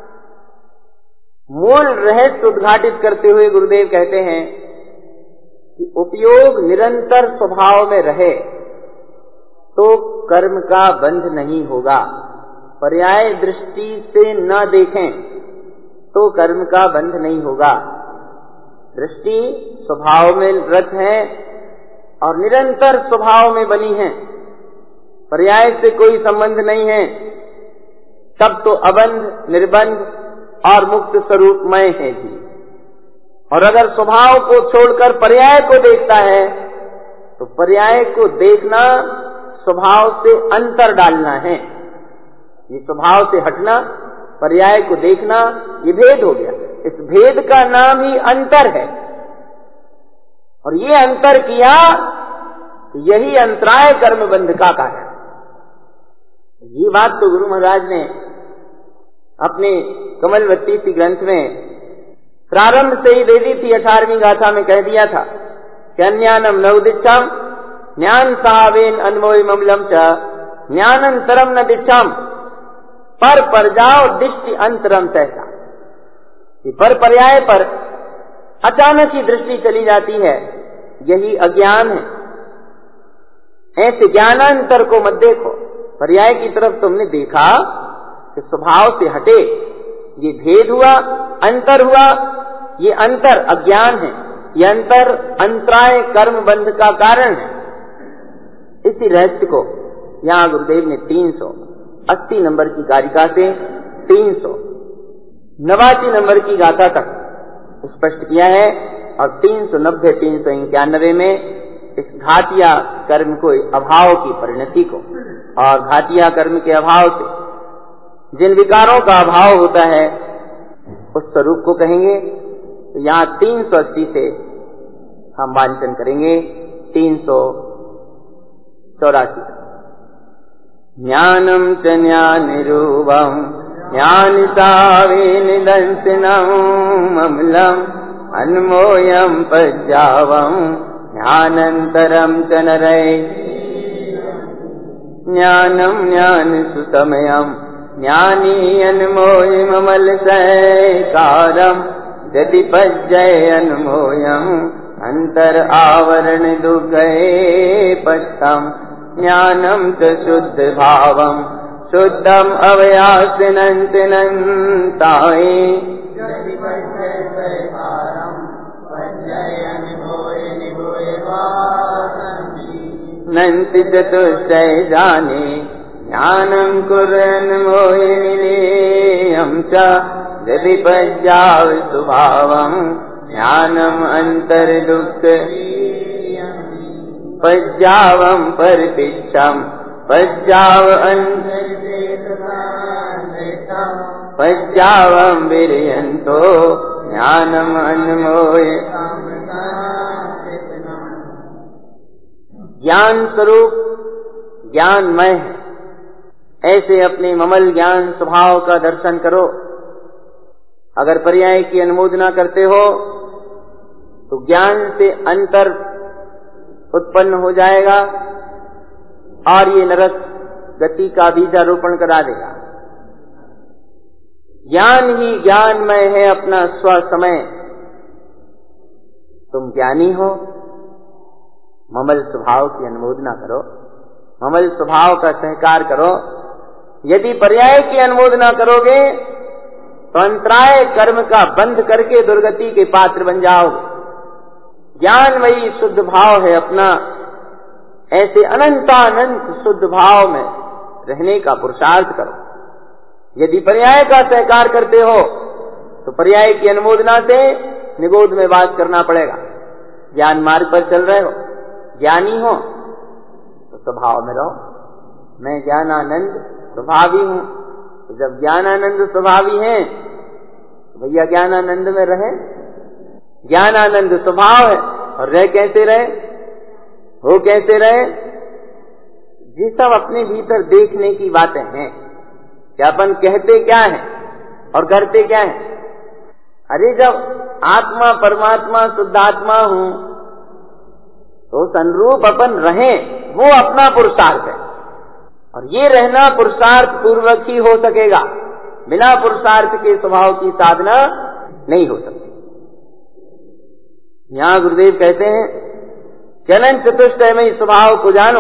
मूल रहस्य उद्घाटित करते हुए गुरुदेव कहते हैं कि उपयोग निरंतर स्वभाव में रहे तो कर्म का बंध नहीं होगा। पर्याय दृष्टि से न देखें तो कर्म का बंध नहीं होगा। दृष्टि स्वभाव में रत है और निरंतर स्वभाव में बनी है, पर्याय से कोई संबंध नहीं है, तब तो अबंध, निर्बंध और मुक्त स्वरूपमय है जी। और अगर स्वभाव को छोड़कर पर्याय को देखता है तो पर्याय को देखना स्वभाव से अंतर डालना है। ये स्वभाव से हटना, पर्याय को देखना, ये भेद हो गया। इस भेद का नाम ही अंतर है। और ये अंतर किया तो यही अंतराय कर्म बंध का कारण। ये बात तो गुरु महाराज ने अपने कमलवती सी ग्रंथ में प्रारंभ से ही दे दी थी। अठारहवीं गाथा में कह दिया था कि अन्यानम न उदिच्छाम ज्ञान सावेन अनमोय ममलम च ज्ञानंतरम न दिच्छाम पर पर जाओ दृष्टि अंतरम सहसा। पर पर्याय पर अचानक ही दृष्टि चली जाती है, यही अज्ञान है। ऐसे ज्ञानांतर को मत देखो। पर्याय की तरफ तुमने देखा कि स्वभाव से हटे, ये भेद हुआ, अंतर हुआ। ये अंतर अज्ञान है, ये अंतर अंतराय कर्म बंध का कारण है। इसी रहस्य को यहाँ गुरुदेव ने तीन सौ अस्सी नंबर की कारिका से तीन सौ नवासी नंबर की गाथा तक स्पष्ट किया है। और तीन सौ नब्बे तीन सौ इक्यानवे में इस घातिया कर्म को अभाव की परिणति को और घातिया कर्म के अभाव से जिन विकारों का अभाव होता है उस स्वरूप को कहेंगे। तो यहाँ तीन सौ अस्सी से हम वांचन करेंगे तीन सौ चौरासी। ज्ञानम च ज्ञानिरूपम ज्ञान सावेन दंसनम अमलम अन्मोयम पज्जावम ज्ञानंतरम च नरै ज्ञानम ज्ञान सुसमयम ज्ञानी अन्मोय ममल सैकारम यदि पज्जय अन्मोयम अंतर आवरण दुर्गये पष्टम ज्ञानम च शुद्ध भावम शुद्धम अवयासिनंतिनंताये नन्ति चतुष्टय जाने ज्ञानं कुर्वन् मोहिनीलेयं च यदि पश्याव स्वभावं ज्ञानम् अन्तर्दुःख पश्यावं परितिष्ठं पश्याव पश्यावं विरयन्तो ज्ञानम् अन्मोय। ज्ञान स्वरूप ज्ञानमय है, ऐसे अपने ममल ज्ञान स्वभाव का दर्शन करो। अगर पर्याय की अनुमोदना करते हो तो ज्ञान से अंतर उत्पन्न हो जाएगा और ये नरक गति का बीजारोपण करा देगा। ज्ञान ही ज्ञानमय है अपना स्व समय। तुम ज्ञानी हो, ममल स्वभाव की अनुमोदना करो, ममल स्वभाव का सहकार करो। यदि पर्याय की अनुमोदना करोगे तो अंतराय कर्म का बंध करके दुर्गति के पात्र बन जाओगे। ज्ञान वही शुद्ध भाव है अपना, ऐसे अनंतानंत शुद्ध भाव में रहने का पुरुषार्थ करो। यदि पर्याय का सहकार करते हो तो पर्याय की अनुमोदना से निगोद में वास करना पड़ेगा। ज्ञान मार्ग पर चल रहे हो, ज्ञानी हो तो स्वभाव में रहो। मैं ज्ञानानंद स्वभावी हूं, तो जब ज्ञानानंद स्वभावी हैं तो भैया ज्ञानानंद में रहे। ज्ञानानंद स्वभाव है और रह कैसे रहे, हो कैसे रहे, ये सब अपने भीतर देखने की बातें हैं कि अपन कहते क्या है और करते क्या है। अरे जब आत्मा परमात्मा शुद्धात्मा हूं तो संरूप अपन रहे, वो अपना पुरुषार्थ है। और ये रहना पुरुषार्थ पूर्वक ही हो सकेगा, बिना पुरुषार्थ के स्वभाव की साधना नहीं हो सकती। यहां गुरुदेव कहते हैं चलन चतुष्टयमयी स्वभाव को जानो,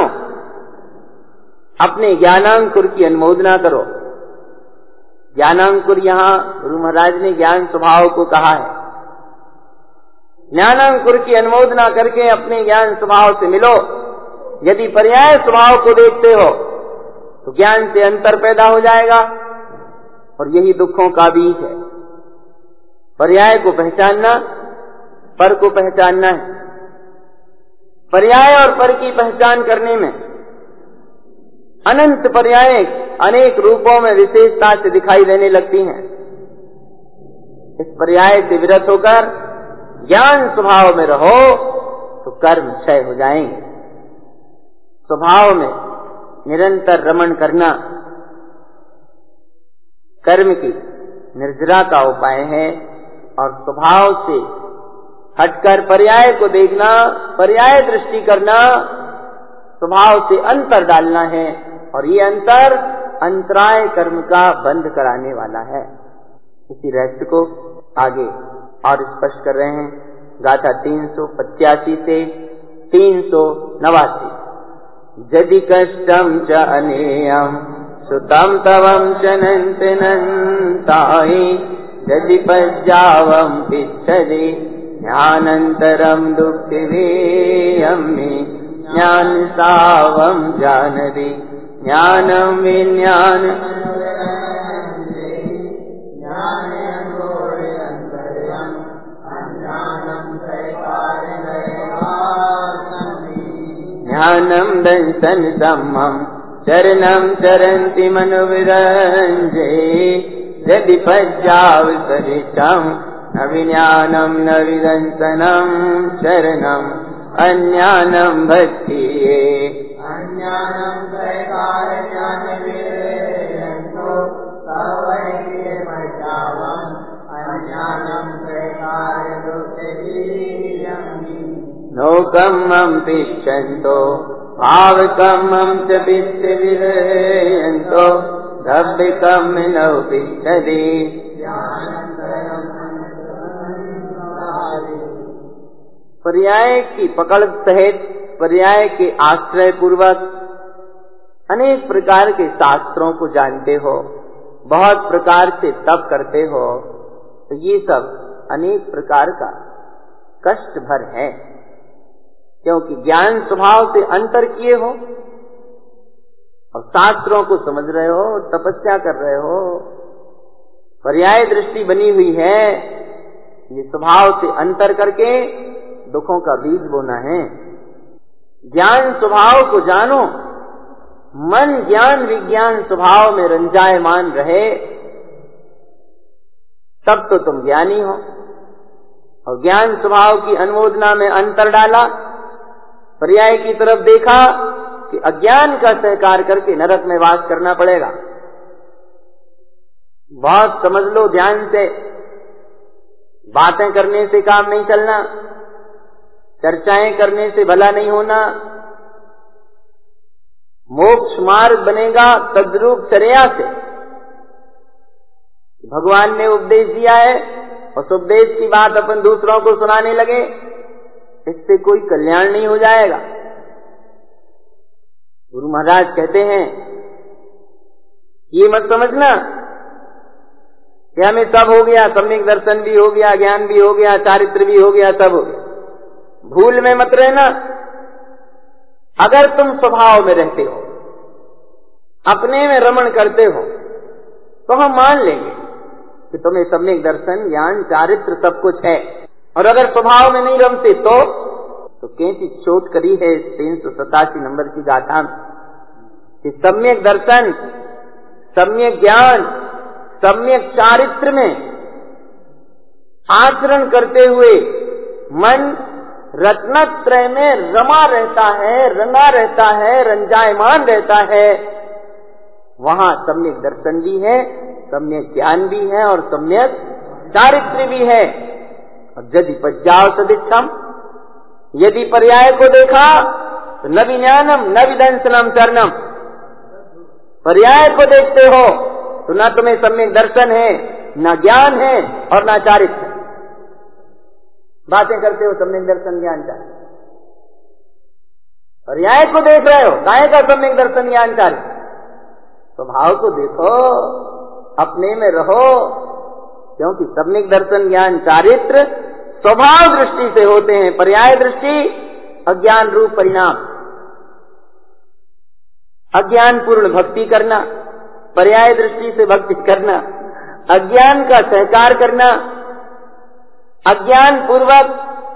अपने ज्ञानांकुर की अनुमोदना करो। ज्ञानांकुर यहां गुरु महाराज ने ज्ञान स्वभाव को कहा है। ज्ञानांकुर की अनुमोदना करके अपने ज्ञान स्वभाव से मिलो। यदि पर्याय स्वभाव को देखते हो तो ज्ञान से अंतर पैदा हो जाएगा और यही दुखों का बीज है। पर्याय को पहचानना, पर को पहचानना है। पर्याय और पर की पहचान करने में अनंत पर्याय अनेक रूपों में विशेषता से दिखाई देने लगती हैं। इस पर्याय से विरत होकर ज्ञान स्वभाव में रहो तो कर्म क्षय हो जाएंगे। स्वभाव में निरंतर रमण करना कर्म की निर्जरा का उपाय है और स्वभाव से हटकर पर्याय को देखना, पर्याय दृष्टि करना, स्वभाव से अंतर डालना है। और ये अंतर अंतराय कर्म का बंध कराने वाला है। इसी रहस्य को आगे और स्पष्ट कर रहे हैं गाथा तीन सौ पचासी से तीन सौ नवासी। यदि कष्टम च अनेयम सुतम तवम च नंतनंताहि यदि पज्जावम पिच्छति ज्ञानंतरम दुःखिवेयमि ज्ञान सावम जानति ज्ञानम विज्ञान ज्ञानम दंसन सम्मम चरणम चरन्ति मनुविरंजे यदि पज्जाव सरितम न विज्ञानम न विदंसनम शरणम अज्ञानम भक्तिये अज्ञानम त्रैकाल ज्ञान विरयन्तो तवैके पज्जावम अज्ञानम त्रैकाल दुःखिवेयमि नोकम्मं तिष्ठन्तो भावकम्मं च पित्त विरयन्तो धब्बिकं न तिष्ठति। पर्याय की पकड़ सहित पर्याय के आश्रय पूर्वक अनेक प्रकार के शास्त्रों को जानते हो, बहुत प्रकार से तप करते हो, तो ये सब अनेक प्रकार का कष्ट भर है। क्योंकि ज्ञान स्वभाव से अंतर किए हो और शास्त्रों को समझ रहे हो, तपस्या कर रहे हो, पर्याय दृष्टि बनी हुई है, ये स्वभाव से अंतर करके दुखों का बीज बोना है। ज्ञान स्वभाव को जानो, मन ज्ञान विज्ञान स्वभाव में रंजायमान रहे, तब तो तुम ज्ञानी हो। और ज्ञान स्वभाव की अनुमोदना में अंतर डाला, पर्याय की तरफ देखा कि अज्ञान का सहकार करके नरक में वास करना पड़ेगा। बहुत समझ लो ध्यान से, बातें करने से काम नहीं चलना, चर्चाएं करने से भला नहीं होना। मोक्ष मार्ग बनेगा तद्रूप चर्या से। भगवान ने उपदेश दिया है और उस उपदेश की बात अपन दूसरों को सुनाने लगे, इससे कोई कल्याण नहीं हो जाएगा। गुरु महाराज कहते हैं ये मत समझना कि हमें सब हो गया, सम्यक दर्शन भी हो गया, ज्ञान भी हो गया, चारित्र भी हो गया, सब हो गया। भूल में मत रहना। अगर तुम स्वभाव में रहते हो, अपने में रमण करते हो, तो हम मान लेंगे कि तुम्हें सम्यक दर्शन ज्ञान चारित्र सब कुछ है। और अगर स्वभाव में नहीं रमते तो तो कैसी चोट करी है इस तीन सौ सतासी नंबर की गाथा में कि सम्यक दर्शन, सम्यक ज्ञान, सम्यक चारित्र में आचरण करते हुए मन रत्नत्रय में रमा रहता है, रंगा रहता है, रंजायमान रहता है। वहां सम्यक दर्शन भी है, सम्यक ज्ञान भी है और सम्यक चारित्र भी है। और यदि पज्जाओ सदिच्छम, यदि पर्याय को देखा तो न विज्ञानम न विदंसनम चरणम। पर्याय को देखते हो तो न तुम्हें सम्यक दर्शन है, न ज्ञान है और न चारित्र। बातें करते हो सम्यक दर्शन ज्ञान चारित्र, पर्याय को देख रहे हो, काहे का सम्यक दर्शन ज्ञान चारित्र। स्वभाव को देखो, अपने में रहो, क्योंकि सम्यक दर्शन ज्ञान चारित्र स्वभाव दृष्टि से होते हैं, पर्याय दृष्टि अज्ञान रूप परिणाम। अज्ञान पूर्ण भक्ति करना, पर्याय दृष्टि से भक्ति करना, अज्ञान का सहकार करना, अज्ञान पूर्वक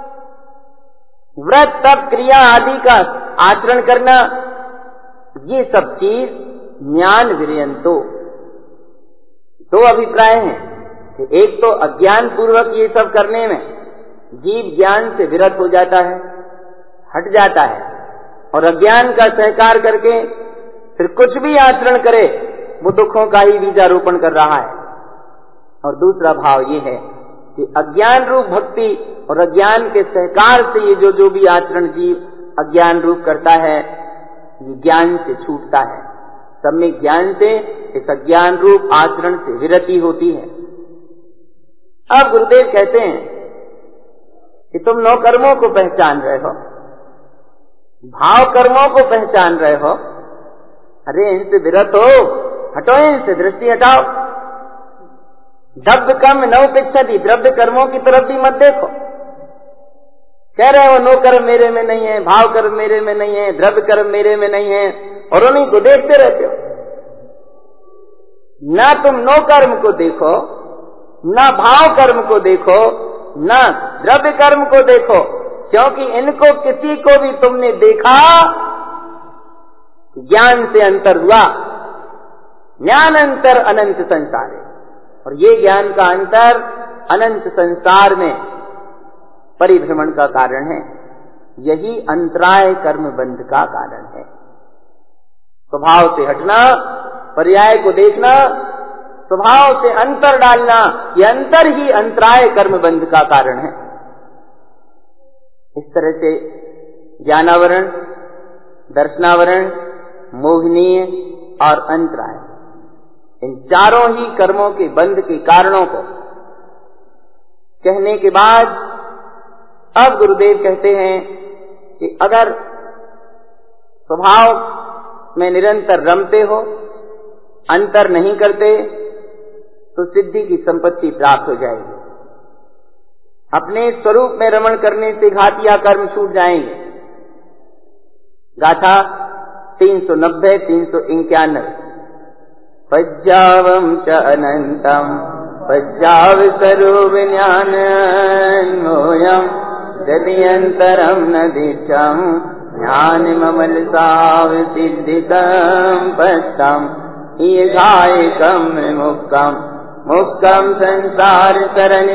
व्रत तप क्रिया आदि का आचरण करना, ये सब चीज ज्ञान विरयंतो। दो अभिप्राय हैं कि एक तो अज्ञान पूर्वक ये सब करने में जीव ज्ञान से विरत हो जाता है, हट जाता है, और अज्ञान का सहकार करके फिर कुछ भी आचरण करे वो दुखों का ही बीजारोपण कर रहा है। और दूसरा भाव ये है कि अज्ञान रूप भक्ति और अज्ञान के सहकार से ये जो जो भी आचरण जीव अज्ञान रूप करता है, ये ज्ञान से छूटता है। सम्यक ज्ञान से इस अज्ञान रूप आचरण से विरति होती है। अब गुरुदेव कहते हैं कि तुम नौ कर्मों को पहचान रहे हो, भाव कर्मों को पहचान रहे हो, अरे इनसे विरत हो, हटो इनसे, दृष्टि हटाओ। द्रव्य कर्म नौ पिच्छति, द्रव्य कर्मों की तरफ भी मत देखो। कह रहे हो नो कर्म मेरे में नहीं है, भाव कर्म मेरे में नहीं है, द्रव्य कर्म मेरे में नहीं है, और उन्हीं को देखते रहते हो। ना तुम नो कर्म को देखो, ना भाव कर्म को देखो, ना द्रव्य कर्म को देखो, क्योंकि इनको किसी को भी तुमने देखा ज्ञान से अंतर हुआ। ज्ञान अंतर अनंत संसार है, और ये ज्ञान का अंतर अनंत संसार में परिभ्रमण का कारण है। यही अंतराय कर्म बंध का कारण है। स्वभाव से हटना, पर्याय को देखना, स्वभाव से अंतर डालना, ये अंतर ही अंतराय कर्म बंध का कारण है। इस तरह से ज्ञानावरण, दर्शनावरण, मोहनीय और अंतराय, इन चारों ही कर्मों के बंध के कारणों को कहने के बाद अब गुरुदेव कहते हैं कि अगर स्वभाव में निरंतर रमते हो, अंतर नहीं करते, तो सिद्धि की संपत्ति प्राप्त हो जाएगी। अपने स्वरूप में रमण करने से घातिया कर्म छूट जाएंगे। गाथा तीन सौ नब्बे तीन सौ इक्यानवे। पज्जावम च अनंतम पज्जाव स्वरूप ज्ञानोयम यद्यंतरम न दीक्षम ज्ञान ममल साव सिद्धिकम पस्तम ईघायकम मुक्कम मुक्कम संसार सरणी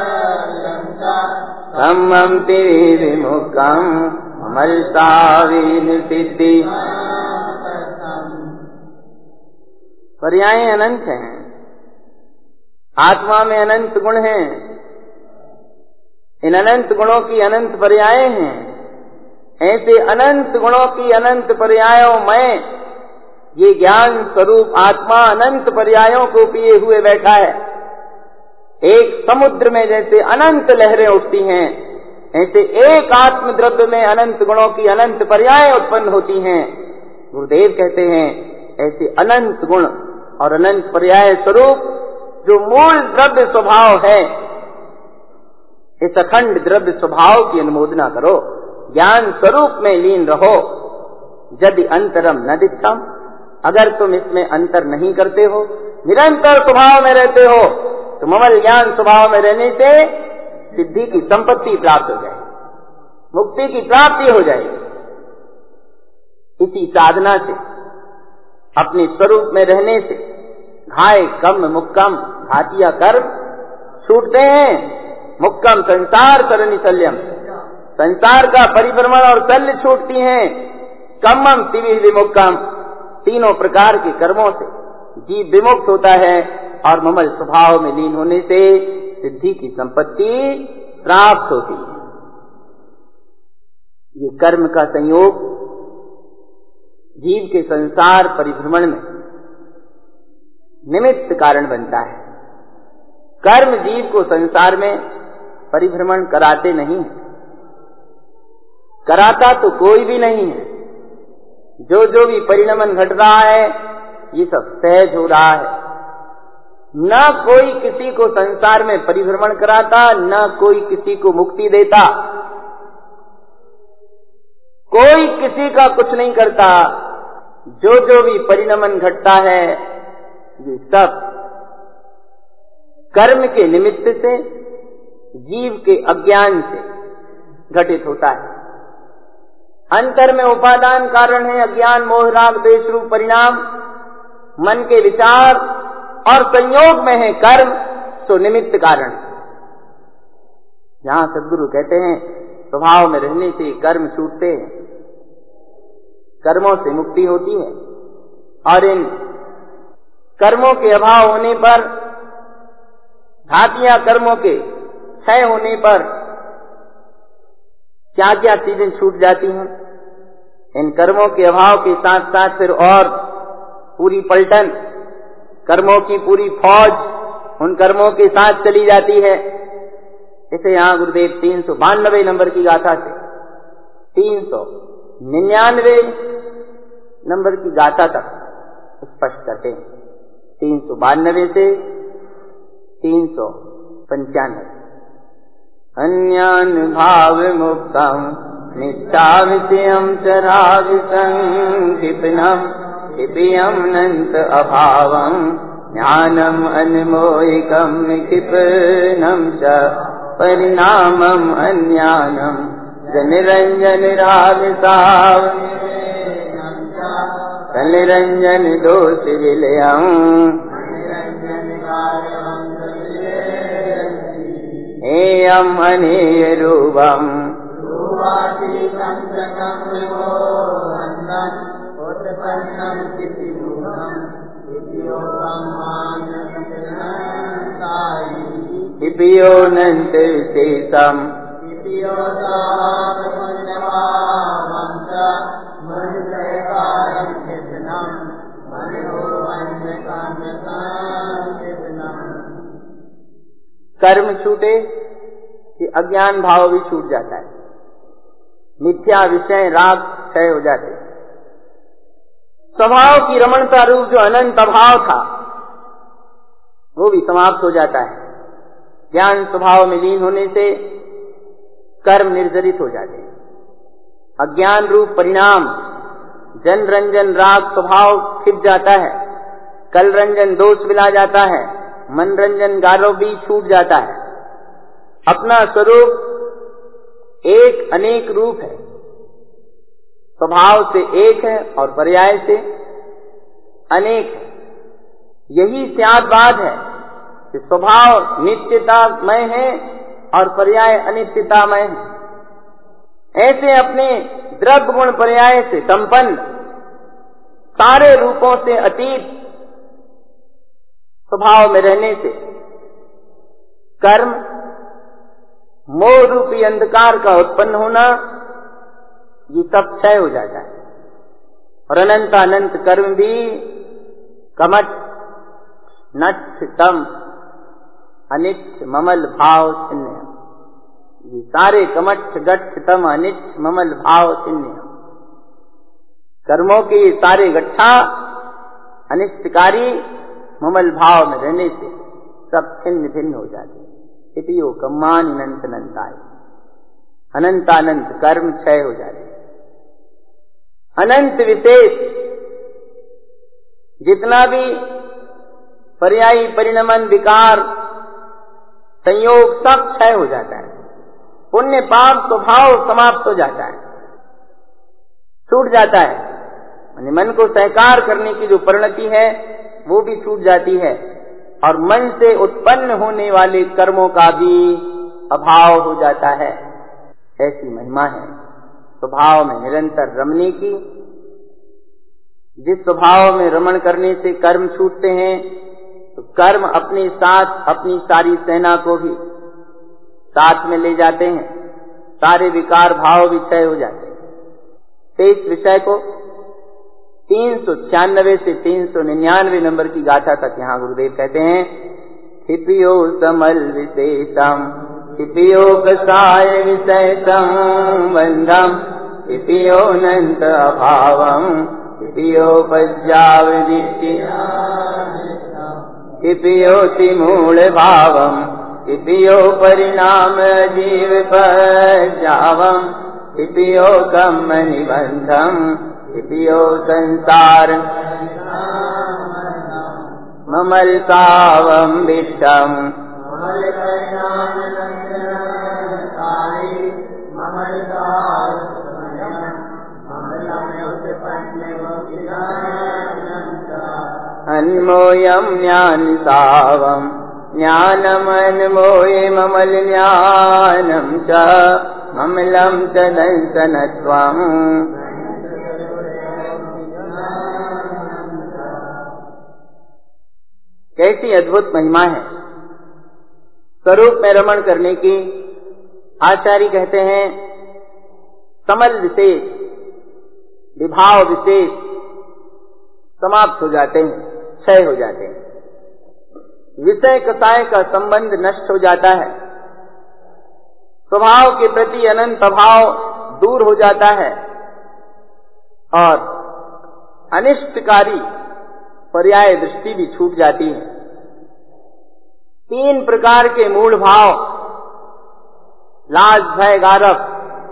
कम्मम विमुक्कम ममल सावीन सिद्धि। पर्याय अनंत हैं, आत्मा में अनंत गुण हैं, इन अनंत गुणों की अनंत पर्याय हैं। ऐसे अनंत गुणों की अनंत पर्यायों में ये ज्ञान स्वरूप आत्मा अनंत पर्यायों को पिए हुए बैठा है। एक समुद्र में जैसे अनंत लहरें उठती हैं, ऐसे एक आत्म द्रव्य में अनंत गुणों की अनंत पर्याय उत्पन्न होती हैं। गुरुदेव कहते हैं ऐसे अनंत गुण और अनंत पर्याय स्वरूप जो मूल द्रव्य स्वभाव है, इस अखंड द्रव्य स्वभाव की अनुमोदना करो, ज्ञान स्वरूप में लीन रहो। यदि अंतरम न दिक्षम, अगर तुम इसमें अंतर नहीं करते हो, निरंतर स्वभाव में रहते हो, तो ममल ज्ञान स्वभाव में रहने से सिद्धि की संपत्ति प्राप्त हो जाएगी, मुक्ति की प्राप्ति हो जाएगी। इसी साधना से, अपने स्वरूप में रहने से घाय कम मुक्कम, घातिया कर्म छूटते हैं। मुक्कम संसार सरणी शल्यम, संसार का परिभ्रमण और शल्य छूटती हैं। कम्मम तिवि विमुक्कम, तीनों प्रकार के कर्मों से जीव विमुक्त होता है और ममल स्वभाव में लीन होने से सिद्धि की संपत्ति प्राप्त होती है। ये कर्म का संयोग जीव के संसार परिभ्रमण में निमित्त कारण बनता है। कर्म जीव को संसार में परिभ्रमण कराते नहीं है, कराता तो कोई भी नहीं है। जो जो भी परिणमन घट रहा है ये सब सहज हो रहा है। न कोई किसी को संसार में परिभ्रमण कराता, न कोई किसी को मुक्ति देता, कोई किसी का कुछ नहीं करता। जो जो भी परिणमन घटता है ये सब कर्म के निमित्त से, जीव के अज्ञान से घटित होता है। अंतर में उपादान कारण है अज्ञान, मोह, राग, द्वेष रूप परिणाम, मन के विचार, और संयोग में है कर्म, तो निमित्त कारण। जहां सद्गुरु कहते हैं स्वभाव में रहने से कर्म छूटते हैं, कर्मों से मुक्ति होती है। और इन कर्मों के अभाव होने पर, घातियां कर्मों के क्षय होने पर क्या क्या चीजें छूट जाती हैं। इन कर्मों के अभाव के साथ साथ फिर और पूरी पलटन, कर्मों की पूरी फौज उन कर्मों के साथ चली जाती है। इसे यहां गुरुदेव तीन सौ बानबे नंबर की गाथा से तीन सौ निन्यानवे नंबर की गाथा तक स्पष्ट करते हैं। तीन सौ बानबे से तीन सौ पंचानवे। अन्यान भाव मुक्तम निष्ठा विषयम चराविसंक्षिप्नम क्षिपियम नंत अभावम ज्ञानम अनमोहिकम क्षिपनम च परिणामम अन्यानम जनिरंजन राविसाव कलिरंजन दोष विलयम हेयम अनेय रूपम हिपियोनंत विशेषम कर्म छूटे कि अज्ञान भाव भी छूट जाता है, मिथ्या विषय राग क्षय हो जाते, स्वभाव की रमणता रूप जो अनंत अभाव था वो भी समाप्त हो जाता है। ज्ञान स्वभाव में लीन होने से कर्म निर्जरित हो जाते हैं। अज्ञान रूप परिणाम जन रंजन राग स्वभाव छिप जाता है, कल रंजन दोष मिला जाता है, मन रंजन गारो भी छूट जाता है। अपना स्वरूप एक अनेक रूप है, स्वभाव से एक है और पर्याय से अनेक है। यही स्यादवाद है कि स्वभाव नित्यतामय है और पर्याय अनित्यतामय है। ऐसे अपने द्रव्य गुण पर्याय से संपन्न, सारे रूपों से अतीत स्वभाव में रहने से कर्म मोह रूपी अंधकार का उत्पन्न होना, ये सब क्षय हो जाता है। और अनंत अनंत कर्म भी कमठ नठ तम अनिच्छ ममल भाव छिन्न, ये सारे कमठ गठ तम अनिच्छ ममल भाव छिन्न, कर्मों के सारे गट्ठा अनिष्टकारी ममल भाव में रहने से सब छिन्न भिन्न हो जाते हैं। इतियो कम्मान अनंत अनंताय, अनंतानंत कर्म क्षय हो जाते। अनंत विशेष जितना भी पर्यायी परिणमन विकार संयोग सब क्षय हो जाता है। पुण्य पाप स्वभाव समाप्त हो जाता है, छूट जाता है। यानी मन को सहकार करने की जो परिणति है वो भी छूट जाती है और मन से उत्पन्न होने वाले कर्मों का भी अभाव हो जाता है। ऐसी महिमा है स्वभाव में निरंतर रमने की। जिस स्वभाव में रमण करने से कर्म छूटते हैं तो कर्म अपने साथ अपनी सारी सेना को भी साथ में ले जाते हैं, सारे विकार भाव भी क्षय हो जाते हैं। शेष विषय को तीन सौ छियानवे से तीन सौ निन्यानवे नंबर की गाथा तक यहाँ गुरुदेव कहते हैं, क्षिपियो समल विशेषम क्षिपियो कसाय विषय संबंधम क्षिपियो अनंत अभावम क्षिपियो पज्जावदिति क्षिपियोति मूल भावम क्षिपियो परिणाम जीव पज्जावम क्षिपियो कम्म निबंधम क्षिपियो संसार ममलतावम विषम। अन्मोयम ज्ञान सावम ज्ञानम अन्मोये ममल ज्ञानम च ममलम च दंसनत्वम। कैसी अद्भुत महिमा है स्वरूप में रमण करने की। आचार्य कहते हैं समल विशेष विभाव विशेष समाप्त हो जाते हैं, क्षय हो जाते हैं। विषय कसाय का संबंध नष्ट हो जाता है, स्वभाव के प्रति अनंत अभाव दूर हो जाता है और अनिष्टकारी पर्याय दृष्टि भी छूट जाती है। तीन प्रकार के मूल भाव लाज भय गारव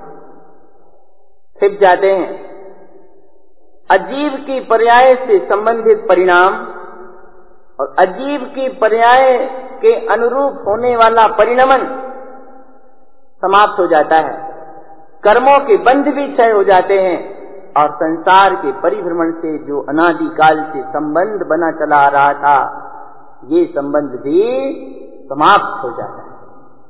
छिप जाते हैं। अजीव की पर्याय से संबंधित परिणाम और अजीव की पर्याय के अनुरूप होने वाला परिणमन समाप्त हो जाता है। कर्मों के बंध भी क्षय हो जाते हैं और संसार के परिभ्रमण से जो अनादिकाल से संबंध बना चला आ रहा था ये संबंध भी समाप्त हो जाता है।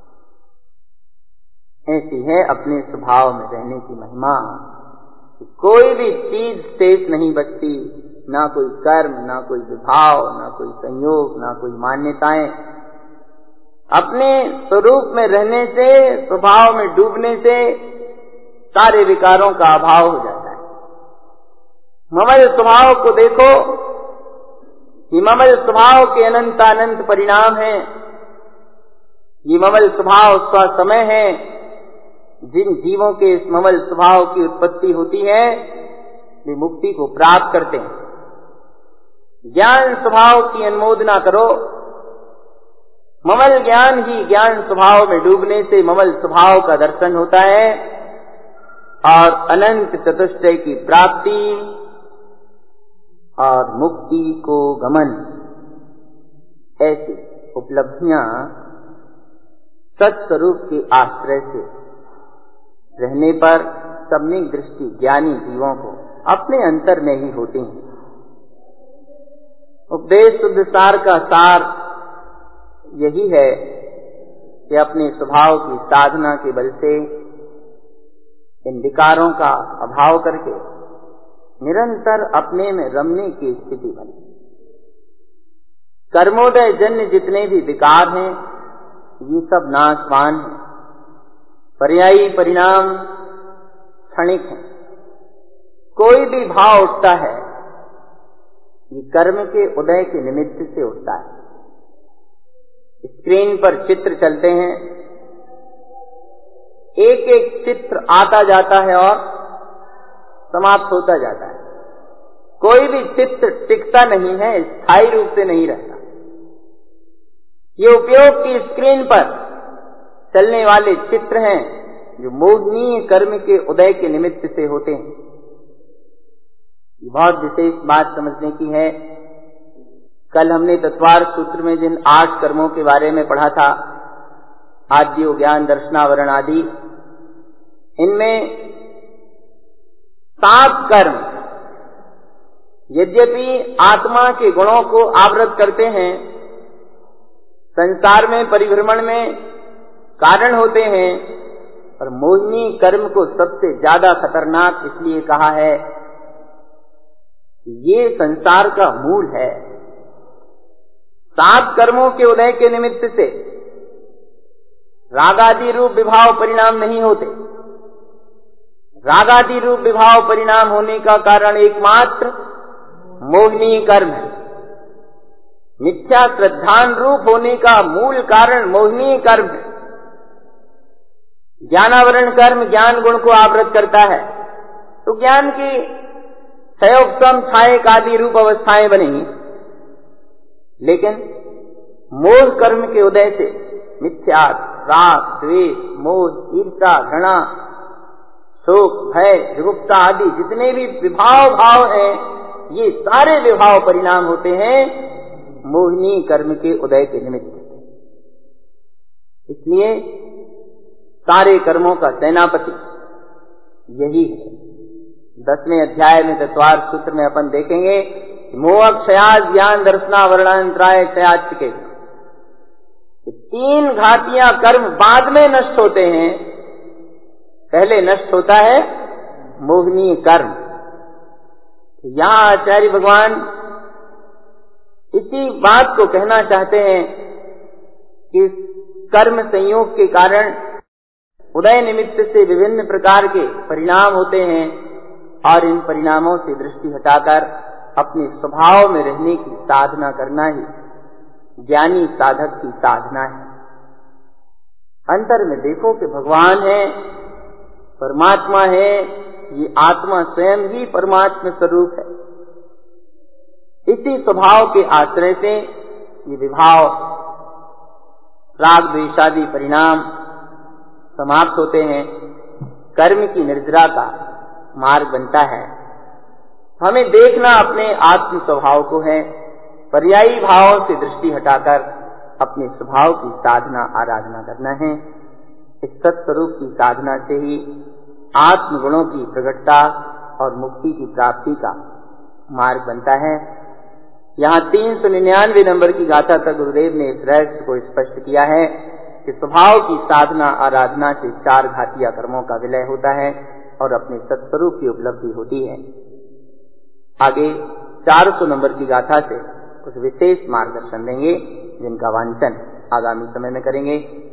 ऐसी है अपने स्वभाव में रहने की महिमा। कोई भी चीज शेष नहीं बचती, ना कोई कर्म, ना कोई विभाव, ना कोई संयोग, ना कोई मान्यताएं। अपने स्वरूप में रहने से, स्वभाव में डूबने से सारे विकारों का अभाव हो जाता है। ममल स्वभाव को देखो कि ममल स्वभाव के अनंत अनंत परिणाम हैं। ये ममल स्वभाव स्वसमय है। जिन जीवों के इस ममल स्वभाव की उत्पत्ति होती है वे मुक्ति को प्राप्त करते हैं। ज्ञान स्वभाव की अनुमोदना करो। ममल ज्ञान ही ज्ञान स्वभाव में डूबने से ममल स्वभाव का दर्शन होता है और अनंत चतुष्टय की प्राप्ति और मुक्ति को गमन, ऐसी उपलब्धियां सत्स्वरूप के आश्रय से रहने पर सम्यक दृष्टि ज्ञानी जीवों को अपने अंतर में ही होती हैं। उपदेश शुद्ध सार का सार यही है कि अपने स्वभाव की साधना के बल से इन विकारों का अभाव करके निरंतर अपने में रमने की स्थिति बने। कर्मोदय जन्य जितने भी विकार हैं ये सब नाशवान हैं, पर्यायी परिणाम क्षणिक हैं। कोई भी भाव उठता है ये कर्म के उदय के निमित्त से उठता है। स्क्रीन पर चित्र चलते हैं, एक एक चित्र आता जाता है और समाप्त होता जाता है। कोई भी चित्र टिकता नहीं है, स्थायी रूप से नहीं रहता। ये उपयोग की स्क्रीन पर चलने वाले चित्र हैं जो मोहनीय कर्म के उदय के निमित्त से होते हैं। बहुत विशेष बात समझने की है। कल हमने तत्वार सूत्र में जिन आठ कर्मों के बारे में पढ़ा था, आद्यो ज्ञान दर्शनावरण आदि, इनमें सात कर्म यद्यपि आत्मा के गुणों को आवृत करते हैं, संसार में परिभ्रमण में कारण होते हैं, पर मोहिनी कर्म को सबसे ज्यादा खतरनाक इसलिए कहा है कि ये संसार का मूल है। सात कर्मों के उदय के निमित्त से रागादि रूप विभाव परिणाम नहीं होते। रागादि रूप विभाव परिणाम होने का कारण एकमात्र मोहिनी कर्म है। मिथ्या श्रद्धान रूप होने का मूल कारण मोहिनी कर्म है। ज्ञानावरण कर्म ज्ञान गुण को आवृत करता है तो ज्ञान की क्षयोपम छायक आदि रूप अवस्थाएं बनेंगी, लेकिन मोह कर्म के उदय से मिथ्या राग द्वेष मोह ईर्षा घृणा शोक भय जुगुप्सा आदि जितने भी विभाव भाव हैं, ये सारे विभाव परिणाम होते हैं मोहिनी कर्म के उदय के निमित्त। इसलिए सारे कर्मों का सेनापति यही है। दसवें अध्याय में तत्वार सूत्र में अपन देखेंगे मोह क्षयाद ज्ञान दर्शना वर्णांतराय क्षयाच के तीन घातियां कर्म बाद में नष्ट होते हैं, पहले नष्ट होता है मोहिनी कर्म। यहां आचार्य भगवान इसी बात को कहना चाहते हैं कि कर्म संयोग के कारण उदय निमित्त से विभिन्न प्रकार के परिणाम होते हैं और इन परिणामों से दृष्टि हटाकर अपने स्वभाव में रहने की साधना करना ही ज्ञानी साधक की साधना है। अंतर में देखो कि भगवान है, परमात्मा है, ये आत्मा स्वयं ही परमात्मा स्वरूप है। इसी स्वभाव के आश्रय से ये विभाव राग द्वेषादि परिणाम समाप्त होते हैं, कर्म की निर्जरा का मार्ग बनता है। हमें देखना अपने आत्म स्वभाव को है, पर्यायी भावों से दृष्टि हटाकर अपने स्वभाव की साधना आराधना करना है। इस सत्स्वरूप की साधना से ही आत्म गुणों की प्रकटता और मुक्ति की प्राप्ति का मार्ग बनता है। यहाँ तीन सौ निन्यानवे नंबर की गाथा तक गुरुदेव ने इस रहस्य को स्पष्ट किया है कि स्वभाव की साधना आराधना से चार घातिया कर्मों का विलय होता है और अपने सत्स्वरूप की उपलब्धि होती है। आगे चार सौ नंबर की गाथा से कुछ विशेष मार्गदर्शन देंगे, जिनका वांछन आगामी समय में करेंगे।